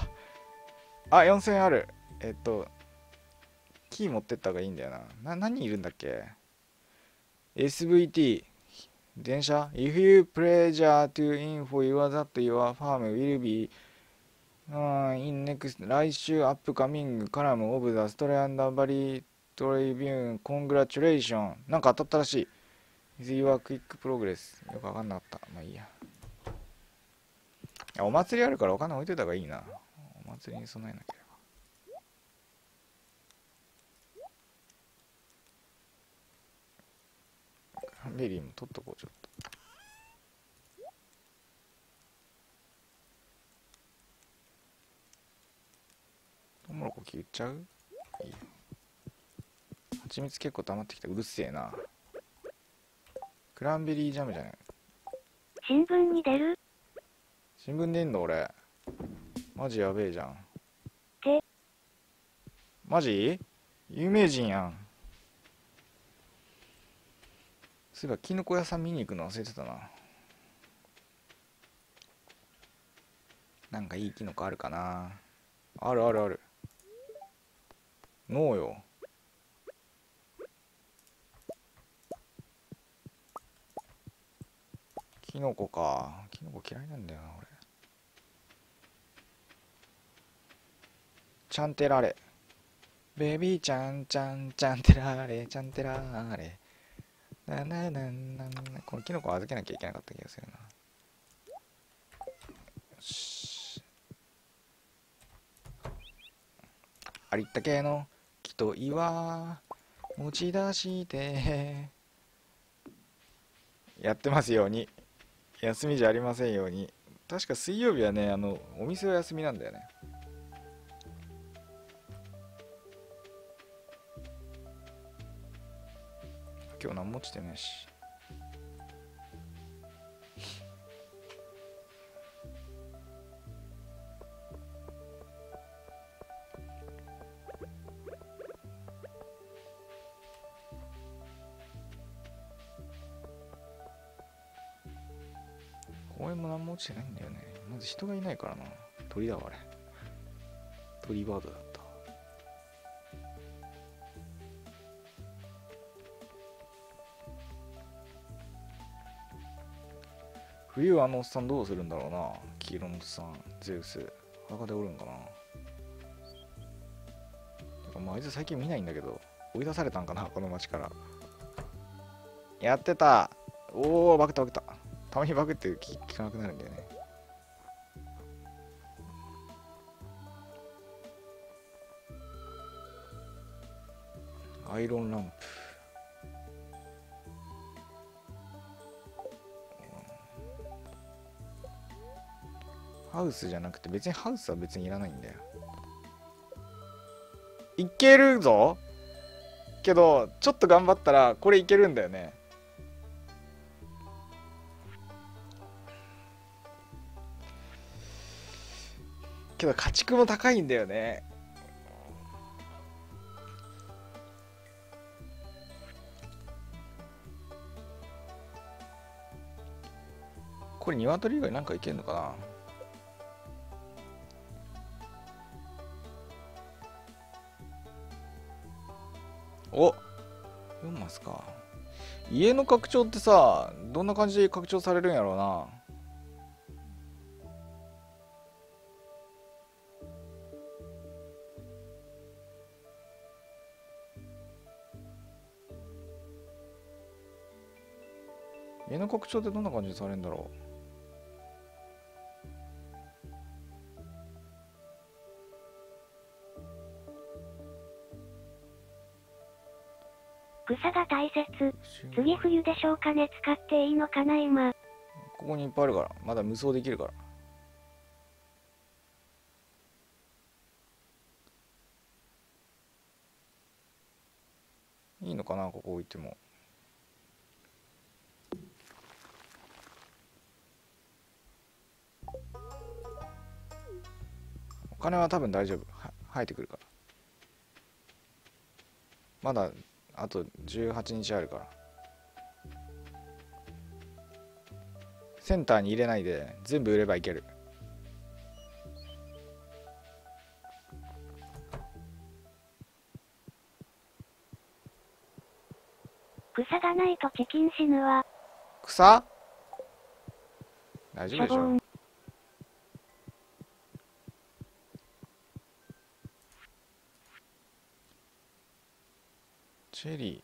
あ、よんせんえんある。えっと、キー持ってった方がいいんだよな。な、何いるんだっけ？ エスブイティー、電車 ?If you pleasure to info you that your farm will be、uh, in next 来週 upcoming column of the Australian Valley Tribune Congratulations なんか当たったらしい。Is your quick progress よくわかんなかった。まあいいや。お祭りあるからお金置いといた方がいいな。お祭りに備えなきゃ。クランベリーも取っとこう、ちょっと。トウモロコキ売っちゃう？いいよ。蜂蜜結構溜まってきた。うるせえな。クランベリージャムじゃない。 新聞に出る？ 新聞でいいんだ俺。マジやべえじゃん。 てマジ？有名人やん。そういえばキノコ屋さん見に行くの忘れてたな。なんかいいキノコあるかな。あるあるある。ノーよ。キノコか。キノコ嫌いなんだよな俺。チャンテラレ。ベビーちゃんちゃんちゃんテラレちゃんテラレ。ななななな。このキノコ預けなきゃいけなかった気がするな。よし。ありったけの木と岩持ち出してやってますように。休みじゃありませんように。確か水曜日はね、あのお店は休みなんだよね。今日何も落ちてないし。公園も何も落ちてないんだよね。まず人がいないからな。鳥だわあれ。鳥バードだった。冬はあのおっさんどうするんだろうな。黄色のおっさん、ゼウス。裸でおるんかな。てかまああいつ最近見ないんだけど、追い出されたんかな、この町から。やってた。おお、バグったバグった。たまにバグって聞かなくなるんだよね。アイロンランプ。ハウスじゃなくて別にハウスは別にいらないんだよ。いけるぞけどちょっと頑張ったらこれいけるんだよね。けど家畜も高いんだよね。これ鶏以外なんかいけんのかな。お、よんマスか。家の拡張ってさ、どんな感じで拡張されるんやろうな。家の拡張ってどんな感じでされるんだろう。 草が大切。次冬で消化熱使っていいのかな今。 ここにいっぱいあるから、まだ無双できるから。いいのかな、ここ置いても。お金は多分大丈夫。は生えてくるから。まだあとじゅうはちにちあるから。センターに入れないで全部売ればいける。 草がないとチキン死ぬわ。 草大丈夫でしょ。チェリ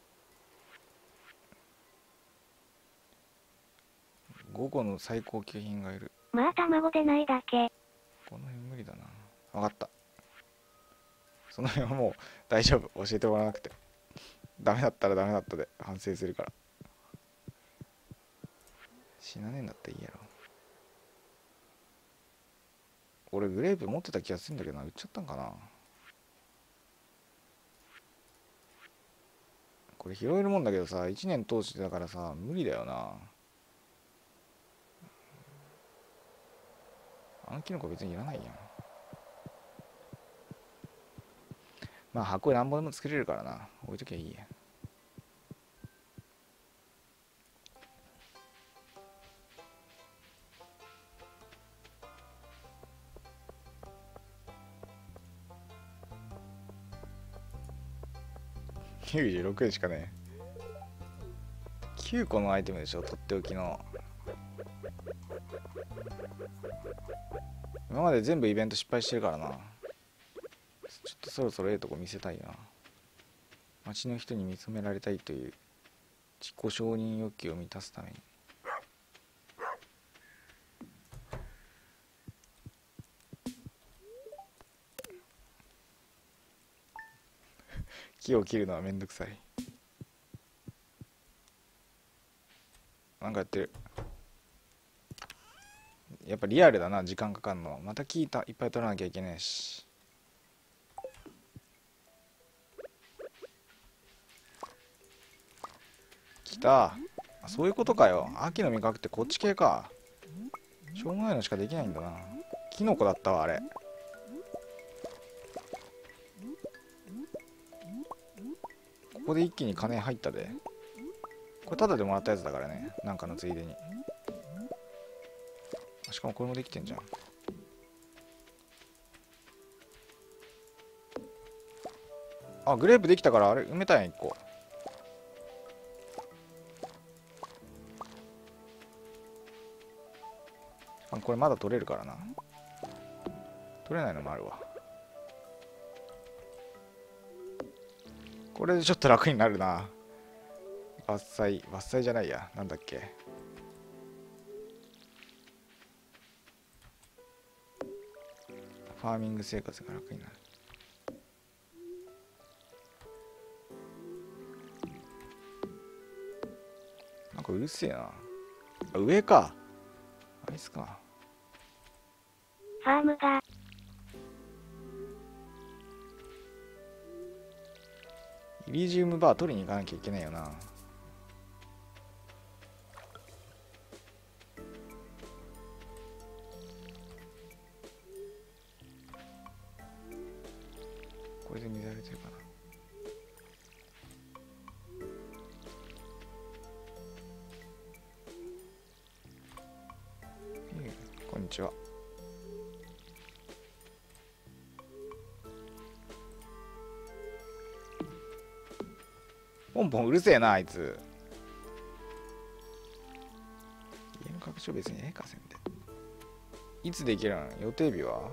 ーごこの最高級品がいる。 まあ卵でないだけ。 この辺無理だな。分かった。その辺はもう大丈夫、教えてもらわなくて。ダメだったらダメだったで反省するから。死なねえんだったらいいやろ。俺グレープ持ってた気がするんだけどな。売っちゃったんかな。これ拾えるもんだけどさ、いちねん通してだからさ無理だよな。あのキノコ別にいらないやん。まあ箱なんぼでも作れるからな。置いときゃいいや。きゅうじゅうろくえんしかねえ。きゅうこのアイテムでしょ、とっておきの。今まで全部イベント失敗してるからな。ちょっとそろそろええとこ見せたいな。街の人に認められたいという自己承認欲求を満たすために。木を切るのはめんどくさい。なんかやってる。やっぱリアルだな、時間かかんの。また木いっぱい取らなきゃいけないし。来た。そういうことかよ。秋の味覚ってこっち系か。しょうもないのしかできないんだな。キノコだったわあれ。ここで一気に金入ったで。これタダでもらったやつだからね。なんかのついでに。しかもこれもできてんじゃん。あ、グレープできたからあれ埋めたんやいっこ。あ、これまだ取れるからな。取れないのもあるわ。これでちょっと楽になるな。伐採伐採じゃないや、なんだっけ。ファーミング生活が楽になる。なんかうるせえな。あ、上か。あいつか。 ファームが。 イリジウムバー取りに行かなきゃいけないよな。これで水荒れてるかな。こんにちは。ポンポンうるせえなあいつ。家の拡張別にええかせんで。いつできるの？予定日は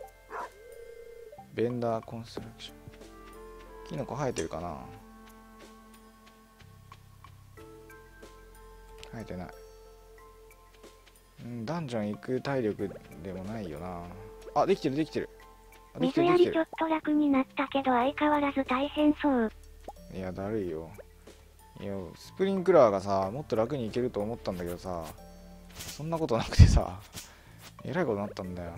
ベンダーコンストラクション。キノコ生えてるかな。生えてない。うん、ダンジョン行く体力でもないよな。あ、できてるできてる。できて水やりるできてる。 ちょっと楽になったけど相変わらず大変そう。 いや、だるいよ。 いやスプリンクラーがさもっと楽にいけると思ったんだけどさ、そんなことなくてさえらいことになったんだよ。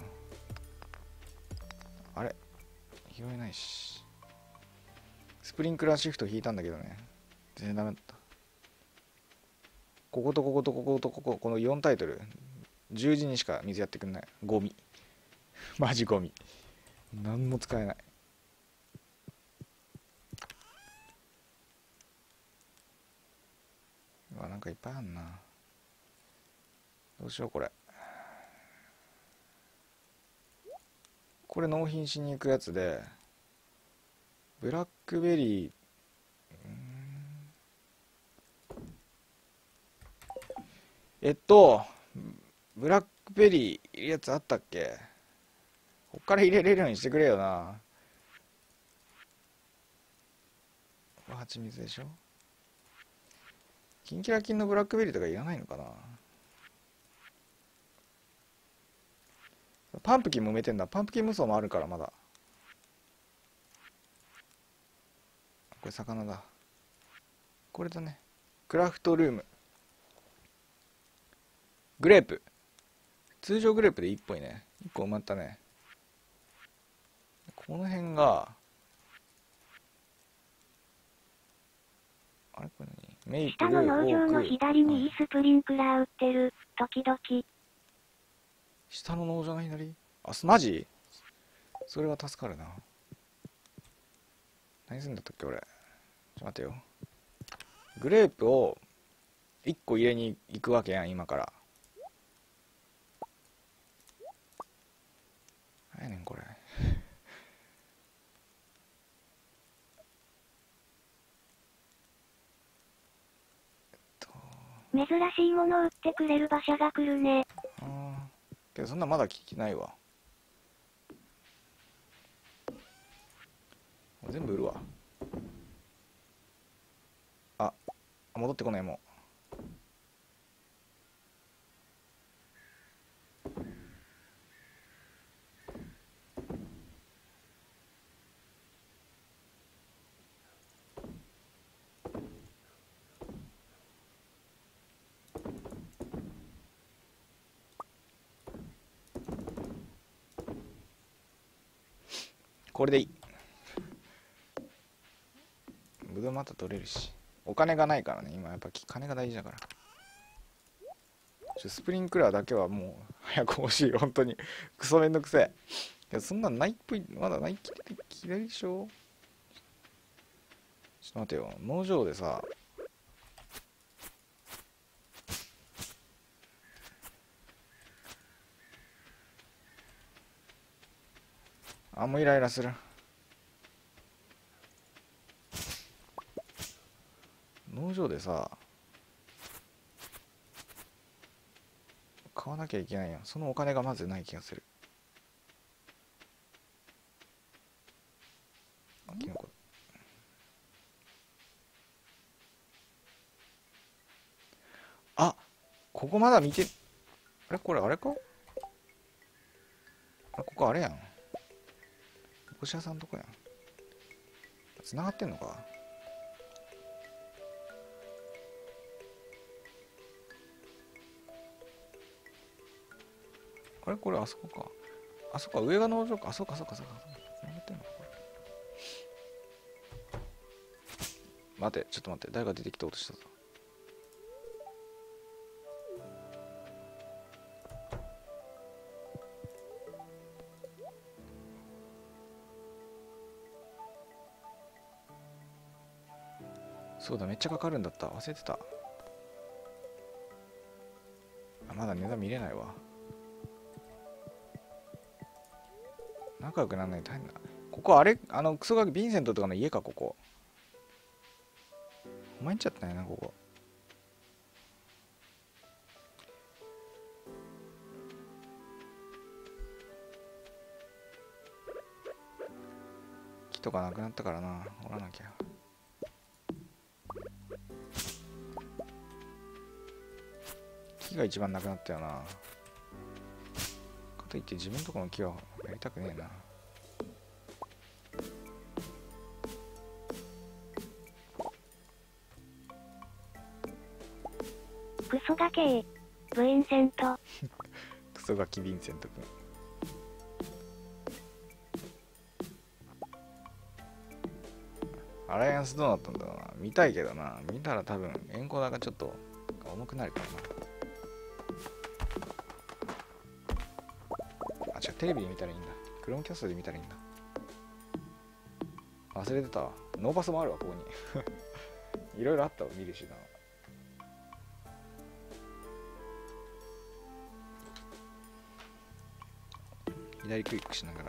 あれ拾えないし、スプリンクラーシフト引いたんだけどね、全然ダメだった。こことこことこことここ、このよんタイトル十字にしか水やってくんない。ゴミマジゴミ、何も使えない。うわなんかいっぱいあんな。どうしようこれ。これ納品しに行くやつで、ブラックベリー、えっとブラックベリー入れるやつあったっけ。こっから入れれるようにしてくれよな。これ蜂蜜でしょ。キンキラキンのブラックベリーとかいらないのかな。パンプキンも埋めてんだ。パンプキン無双もあるからまだ。これ魚だ。これだね。クラフトルーム。グレープ。通常グレープでいっぽいね。いっこ埋まったね。この辺が、あれこれ何？メイプル、 下の農場の左にいいスプリンクラー売ってる。時々。 下の農場の左？あ、マジ？それは助かるな。何するんだったっけ俺。ちょっと待てよ。グレープをいっこ入れに行くわけやん今から。何やねんこれ。 珍しいもの売ってくれる馬車が来るね。 ああ。けどそんなまだ聞きないわ。全部売るわ。あ、戻ってこないもう。これでいい。ブドウまた取れるし、お金がないからね今やっぱ金が大事だから。ちょスプリンクラーだけはもう早く欲しい。本当にクソめんどくせえ。いやそんなんないっぽい。まだないきれきれでしょ。ちょっと待てよ、農場でさあもうイライラする。農場でさ買わなきゃいけないやん。そのお金がまずない気がする。あキノコ。あここまだ見て、あれこれあれか、あここあれやん、おし屋さんとこやん。つながってんのか。あれこれあそこか。あそこか上が農場か。あそこかそっかそっか。つながってんのかこれ。待てちょっと待って、誰が出てきた音したぞ。そうだめっちゃかかるんだった、忘れてた。あまだ値段見れないわ。仲良くならないと大変だ。ここあれあのクソガキヴィンセントとかの家か。ここお前んちゃったんやなここ。木とかなくなったからな、折らなきゃ。木が一番なくなったよな。かといって自分のとこの木はやりたくねえな。 ソガケー。ブインセント。 クソガキヴィンセント君。アライアンスどうなったんだろうな。見たいけどな。見たら多分エンコーダーがちょっと重くなるからな。あ、違う、テレビで見たらいいんだ。クロームキャストで見たらいいんだ。忘れてたわ。ノーパスもあるわ、ここに。いろいろあったわ、見る手段。左クリックしながら。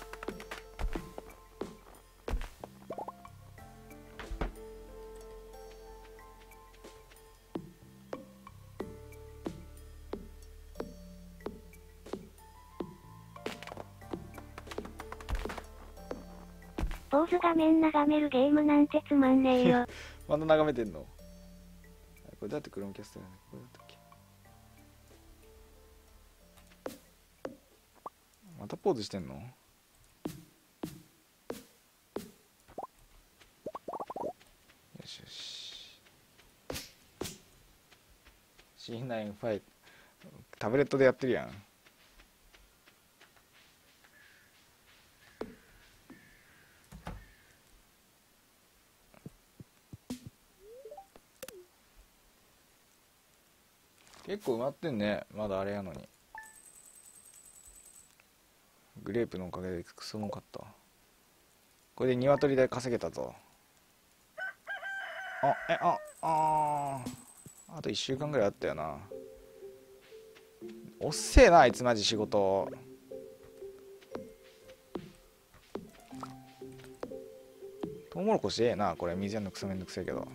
坊主画面眺めるゲームなんてつまんねえよ。 まだ眺めてんの？これだってクロームキャストだね。これだったっけ？またポーズしてんの？よしよし。シーナインファイタブレットでやってるやん。結構埋まってんね。まだあれやのに。グレープのおかげでクソ儲かった。これで鶏で稼げたぞ。あ、え、あ、あーあといっしゅうかんぐらいあったよな。おっせえな、あいつマジ仕事。トウモロコシええな、これ。水やんのクソめんどくせえけど。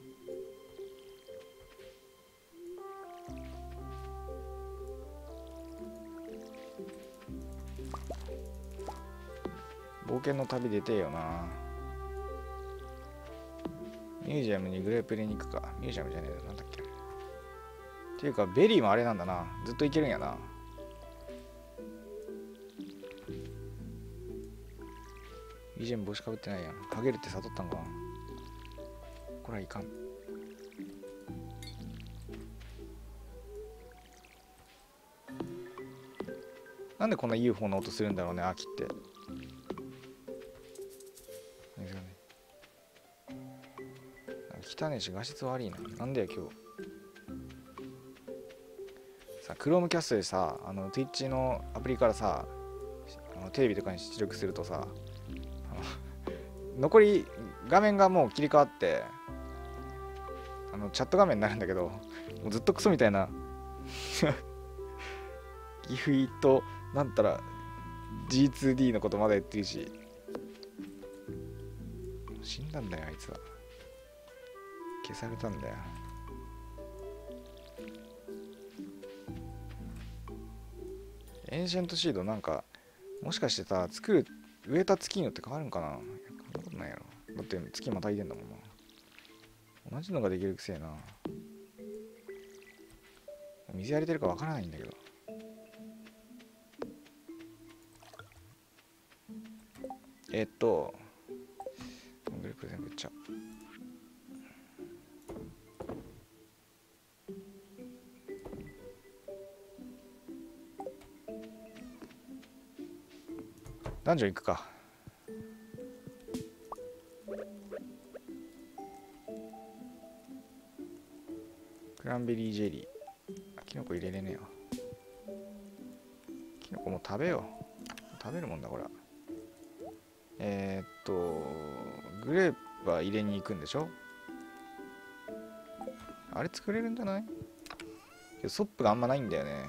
冒険の旅出てえよな。ミュージアムにグレープ入れに行くか。ミュージアムじゃねえよ、なんだっけ。っていうかベリーもあれなんだな。ずっといけるんやな。ビージーエム 帽子かぶってないやん。ハゲるって悟ったんかな。これはいかん。なんでこんな ユーフォー の音するんだろうね、秋って。汚ねえし画質悪いな。なんだよ今日。さ、クロームキャストでさ、あの Twitch のアプリからさ、あのテレビとかに出力するとさ、残り画面がもう切り替わって、あのチャット画面になるんだけど、もうずっとクソみたいなギフイとなんたら ジーツーディー のことまだ言ってるし、死んだんだよあいつは。消されたんだよ。エンシェントシードなんかもしかしてさ、作る植えた月によって変わるんかな。そんなことないやろ。だって月またいでんだもんな。同じのができるくせえな。水やれてるかわからないんだけど。えっとグループ全部いっちゃう。ダンジョン行くか。クランベリージェリー。あ、キノコ入れれねえよ。キノコもう食べよう。食べるもんだこれ。えー、っとグレープは入れに行くんでしょ。あれ作れるんじゃない？けどソップがあんまないんだよね。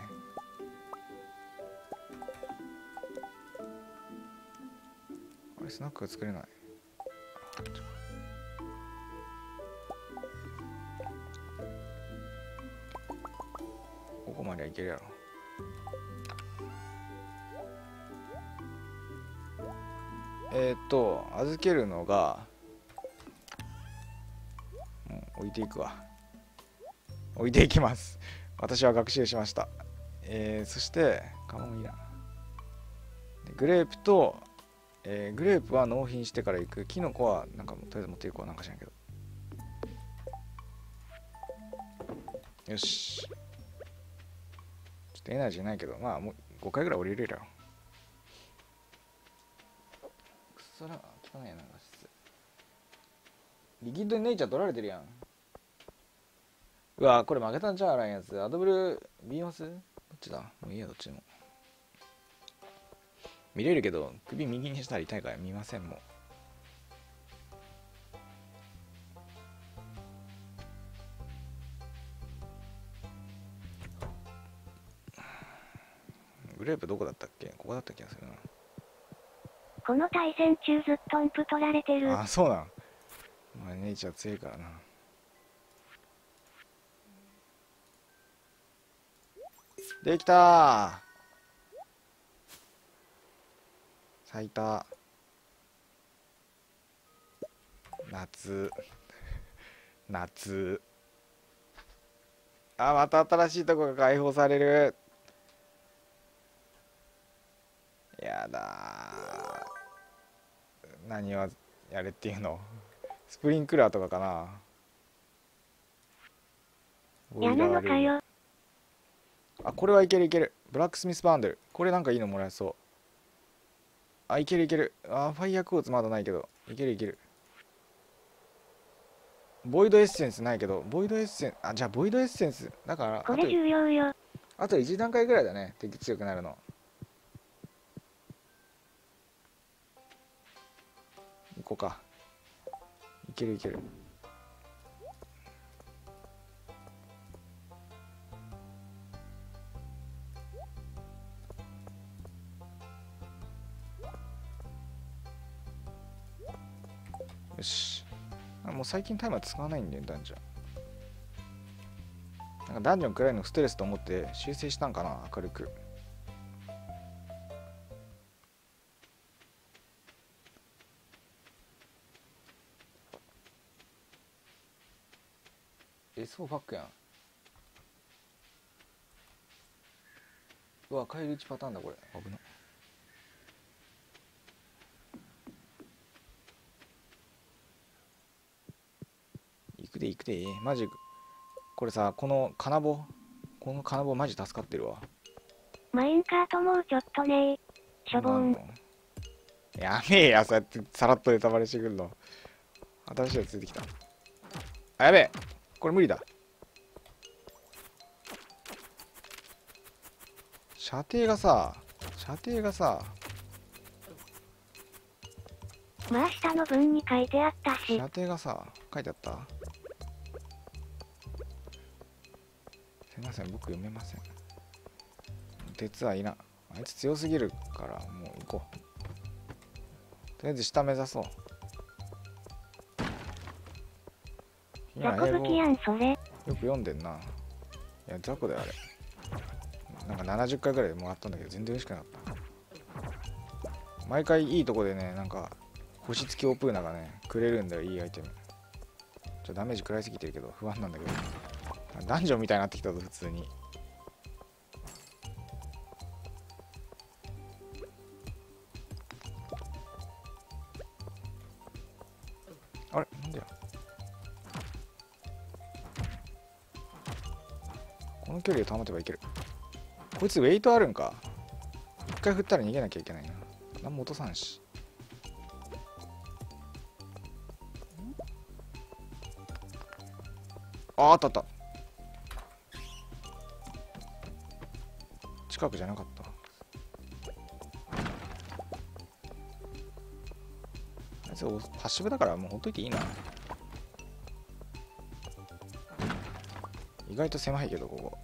あれスナックが作れない。ここまではいけるやろ。えー、っと預けるのが、うん、置いていくわ。置いていきます。私は学習しました。えー、そしてカモンいらん。グレープと、えー、グレープは納品してから行く。キノコはなんかとりあえず持っていこう。なんかしないけど。 よし。ちょっとエナジーないけど、まあもうごかいぐらい降りれるよ。くそら汚いな、画質。リキッドにネイチャー取られてるやん。うわこれ負けたんちゃう、ラインやつ。アドブル見ます？どっちだ？もういいや、どっちでも。見れるけど、首右にしたら痛いから見ませんもん。グレープどこだったっけ？ここだった気がするな。 この対戦中ずっとンプ取られてる。 あ、そうなん。まあ、ネイチャー強いからな。できたー。咲いた。夏。夏。あ、また新しいとこが開放される。やだー。何をやれっていうの？スプリンクラーとかかな。 やなのかよ。 あ、これはいけるいける。ブラックスミスバンドル。これなんかいいのもらえそう。あ、いけるいける。あ、ファイヤークォーツまだないけど。いけるいける。ボイドエッセンスないけど、ボイドエッセンス、あ、じゃあボイドエッセンス。だから、 これ重要よ。 あといち段階ぐらいだね。敵強くなるの。行こうか。いけるいける。よし。あ、もう最近タイマー使わないんだよ、ダンジョン。なんかダンジョンくらいのストレスと思って修正したんかな、明るく。エスフォー ファックやん。うわ、返り討ちパターンだこれ。危な。行くで行くで。マジこれさ、この金棒、この金棒マジ助かってるわ。 マインカートもうちょっとねー。しょぼん。 やめえや、そうやってさらっとネタバレしてくるの。新しいやつ出てきた。あ、やべえ、これ無理だ。射程がさ、射程がさ、 まあ下の文に書いてあったし。 射程がさ、書いてあった？すいません、僕読めません。鉄はいらん。あいつ強すぎるからもう行こう。とりあえず下目指そう。 雑魚武器やんそれ。 よく読んでんな。いや雑魚だよあれ。なんかななじゅっかいぐらいでもらったんだけど全然嬉しくなかった。毎回いいとこでね、なんか星付きオープーナがねくれるんだよ、いいアイテム。ちょっとダメージ食らいすぎてるけど不安なんだけど、ダンジョンみたいになってきたぞ普通に。あれなんだよ、この距離を保てばいける。こいつウェイトあるんか。一回振ったら逃げなきゃいけないな。何も落とさんし。あ、あったあった。近くじゃなかった。あいつパッシブだからもうほっといていいな。意外と狭いけどここ。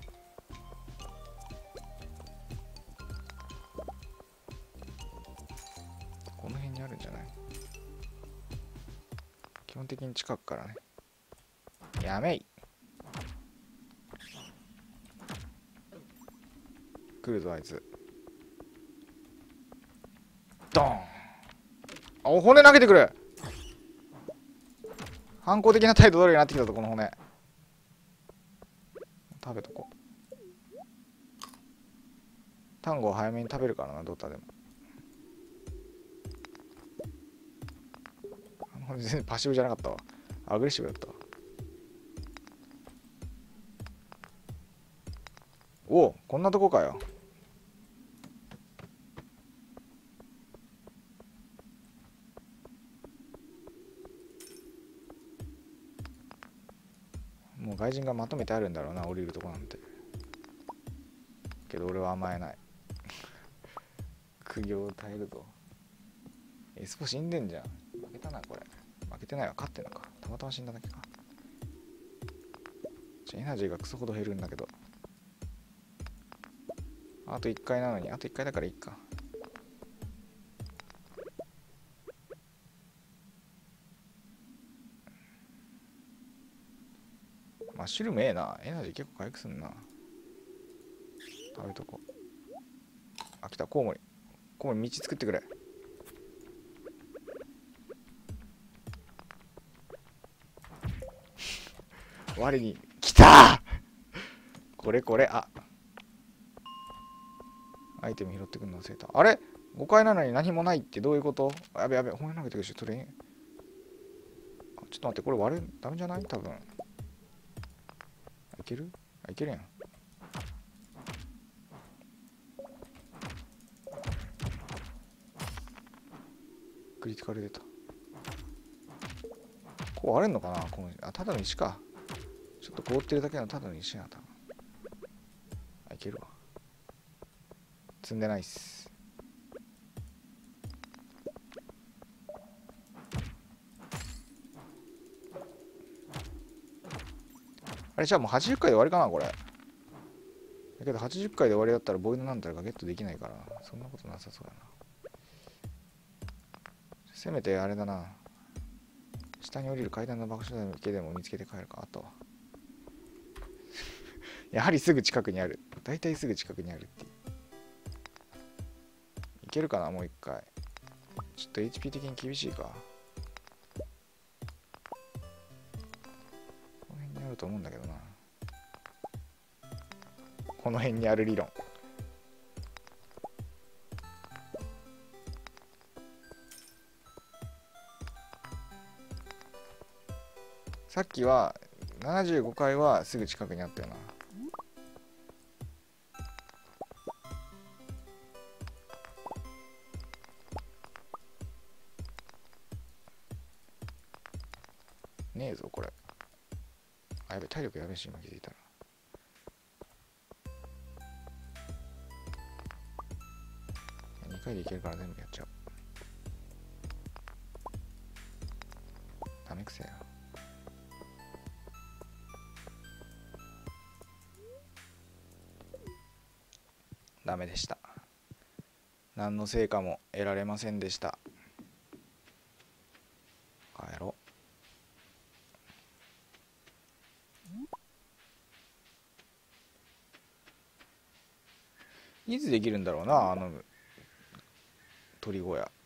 この辺にあるんじゃない？基本的に近くからね。やめい。来るぞあいつ。ドン。あ、お骨投げてくる。反抗的な態度取るようになってきたぞこの骨。食べとこう。単語を早めに食べるからな、ドタでも。あの全然パッシブじゃなかったわ。アグレッシブだったわ。 おお、こんなとこかよ。もう外人がまとめてあるんだろうな、降りるとこなんて。けど俺は甘えない。苦行を耐えるぞ。エスポ死んでんじゃん。負けたなこれ。負けてないわ、勝ってんのか。たまたま死んだだけか。エナジーがクソほど減るんだけど。あといっかいなのに、あといっかいだからいいか。マッシュルームええな。エナジー結構回復すんな。食べとこう。あ、来た、コウモリ。コウモリ道作ってくれ。我に来た。これこれ、あ、アイテム拾ってくるの忘れた。あれ ?ご 階なのに何もないってどういうこと？やべやべ、骨投げてくるし、それ。あ、ちょっと待って、これ割る、ダメじゃない？多分。いける？あ、いけるやん。クリティカル出た。こう割れんのかなこの、あ、ただの石か。ちょっと凍ってるだけのただの石やな、多分。あ、いけるわ。積んでないっす。あれじゃあもうはちじゅっかいで終わりかなこれ。だけどはちじゅっかいで終わりだったらボイドなんたらがゲットできないから、そんなことなさそうやな。せめてあれだな。下に降りる階段の場所だけでも見つけて帰るか。あとはやはりすぐ近くにある。だいたいすぐ近くにあるっていう。いけるかなもう一回。ちょっと エイチピー 的に厳しいか。この辺にあると思うんだけどな。この辺にある理論。さっきはななじゅうごかいはすぐ近くにあったよな。ねえぞこれ。あ、やべ、体力やべえし今気づいたら。にかいでいけるから全部やっちゃう。ダメくせえよ。ダメでした。何の成果も得られませんでした。帰ろう。いつできるんだろうなあの鳥小屋。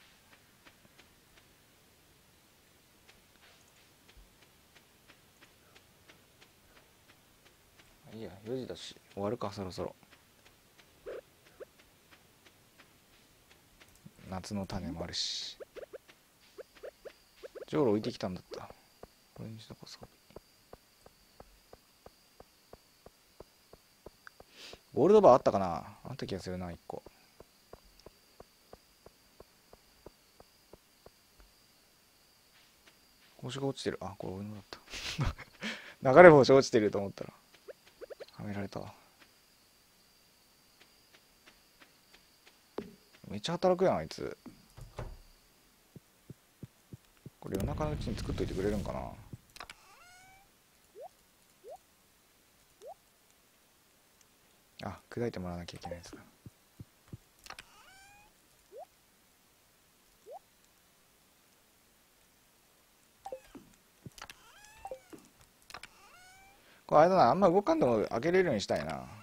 いいや、よじだし終わるかそろそろ。夏の種もあるし。じょうろ置いてきたんだった。これにしとこう。そう。ゴールドバーあったかなあった気がするな、いっこ。星が落ちてる。あ、これ俺のだった。流れ星落ちてると思ったら。はめられたわ。めっちゃ働くやん、あいつ。これ夜中のうちに作っといてくれるんかな。あ、砕いてもらわなきゃいけないやつだ。これあれだな、あんま動かんでも開けれるようにしたいな。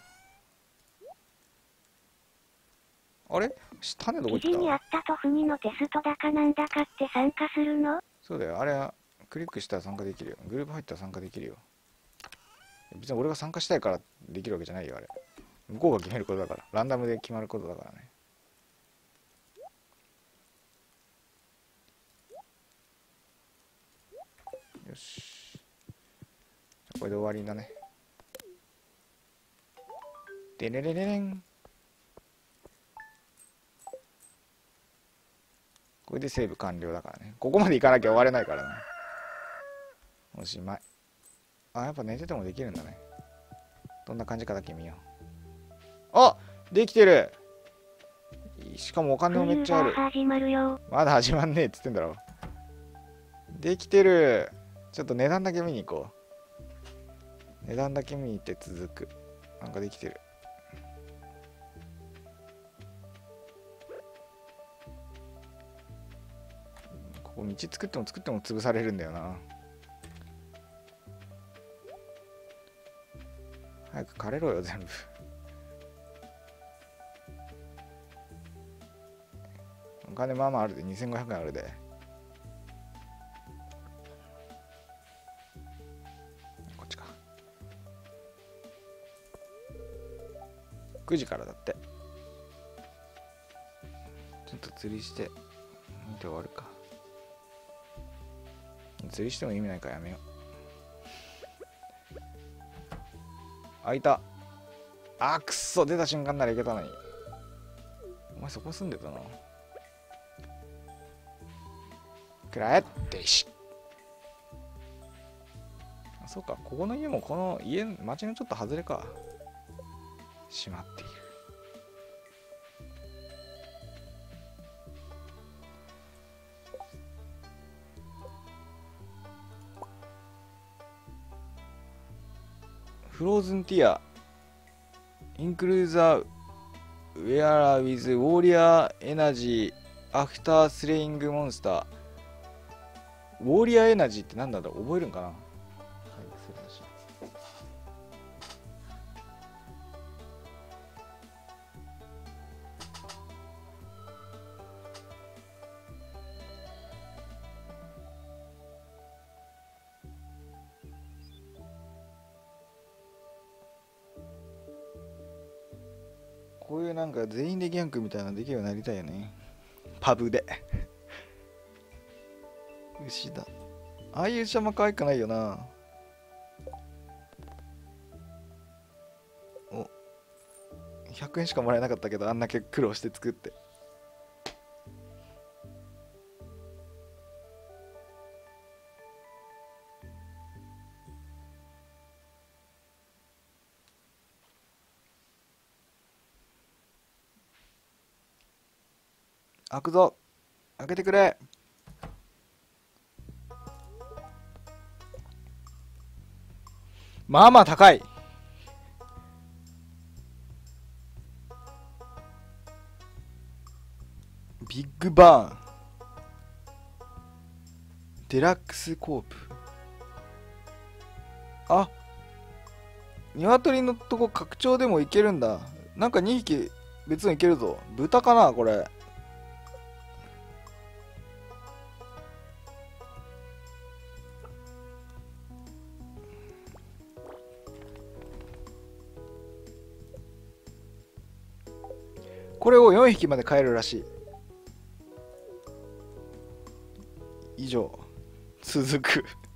あれ種どこ行った？ 記事にあったとふにのテストだかなんだかって参加するの？ そうだよ、あれはクリックしたら参加できるよ。グループ入ったら参加できるよ。別に俺が参加したいからできるわけじゃないよ、あれ。向こうが決めることだから。ランダムで決まることだからね。よし。これで終わりだね。 でれれれれん。これでセーブ完了だからね。ここまで行かなきゃ終われないからな。おしまい。あ、やっぱ寝ててもできるんだね。どんな感じかだけ見よう。あ、できてる。しかもお金もめっちゃある。 始まるよ。 まだ始まんねえっつってんだろ。できてる。ちょっと値段だけ見に行こう。値段だけ見に行って続く。なんかできてる。ここ道作っても作っても潰されるんだよな。早く枯れろよ全部。お金まあまああるで、にせんごひゃくえんあるで。こっちか。くじからだって。ちょっと釣りして見て終わるか。釣りしても意味ないからやめよう。開いた。あ、くっそ、出た瞬間ならいけたのに。お前そこ住んでたな。くらえってし。あ、そうか、ここの家もこの家、町のちょっと外れか。閉まっている。フローズンティアインクルーザーウェアラーウィズウォーリアーエナジーアフタースレイングモンスター。ウォーリアーエナジーって何だろう、覚えるんかな。はい、そうだし。こういうなんか全員でギャンクみたいなのできるようになりたいよね。パブで。牛だ。ああいう牛あんま可愛くないよな。お、ひゃくえんしかもらえなかったけど、あんだけ苦労して作って。開くぞ。開けてくれ。まあまあ高い。ビッグバーン。デラックスコープ。あ、鶏のとこ拡張でもいけるんだ。なんかにひき別のいけるぞ。豚かなこれ。これをよんひきまで飼えるらしい。以上続く。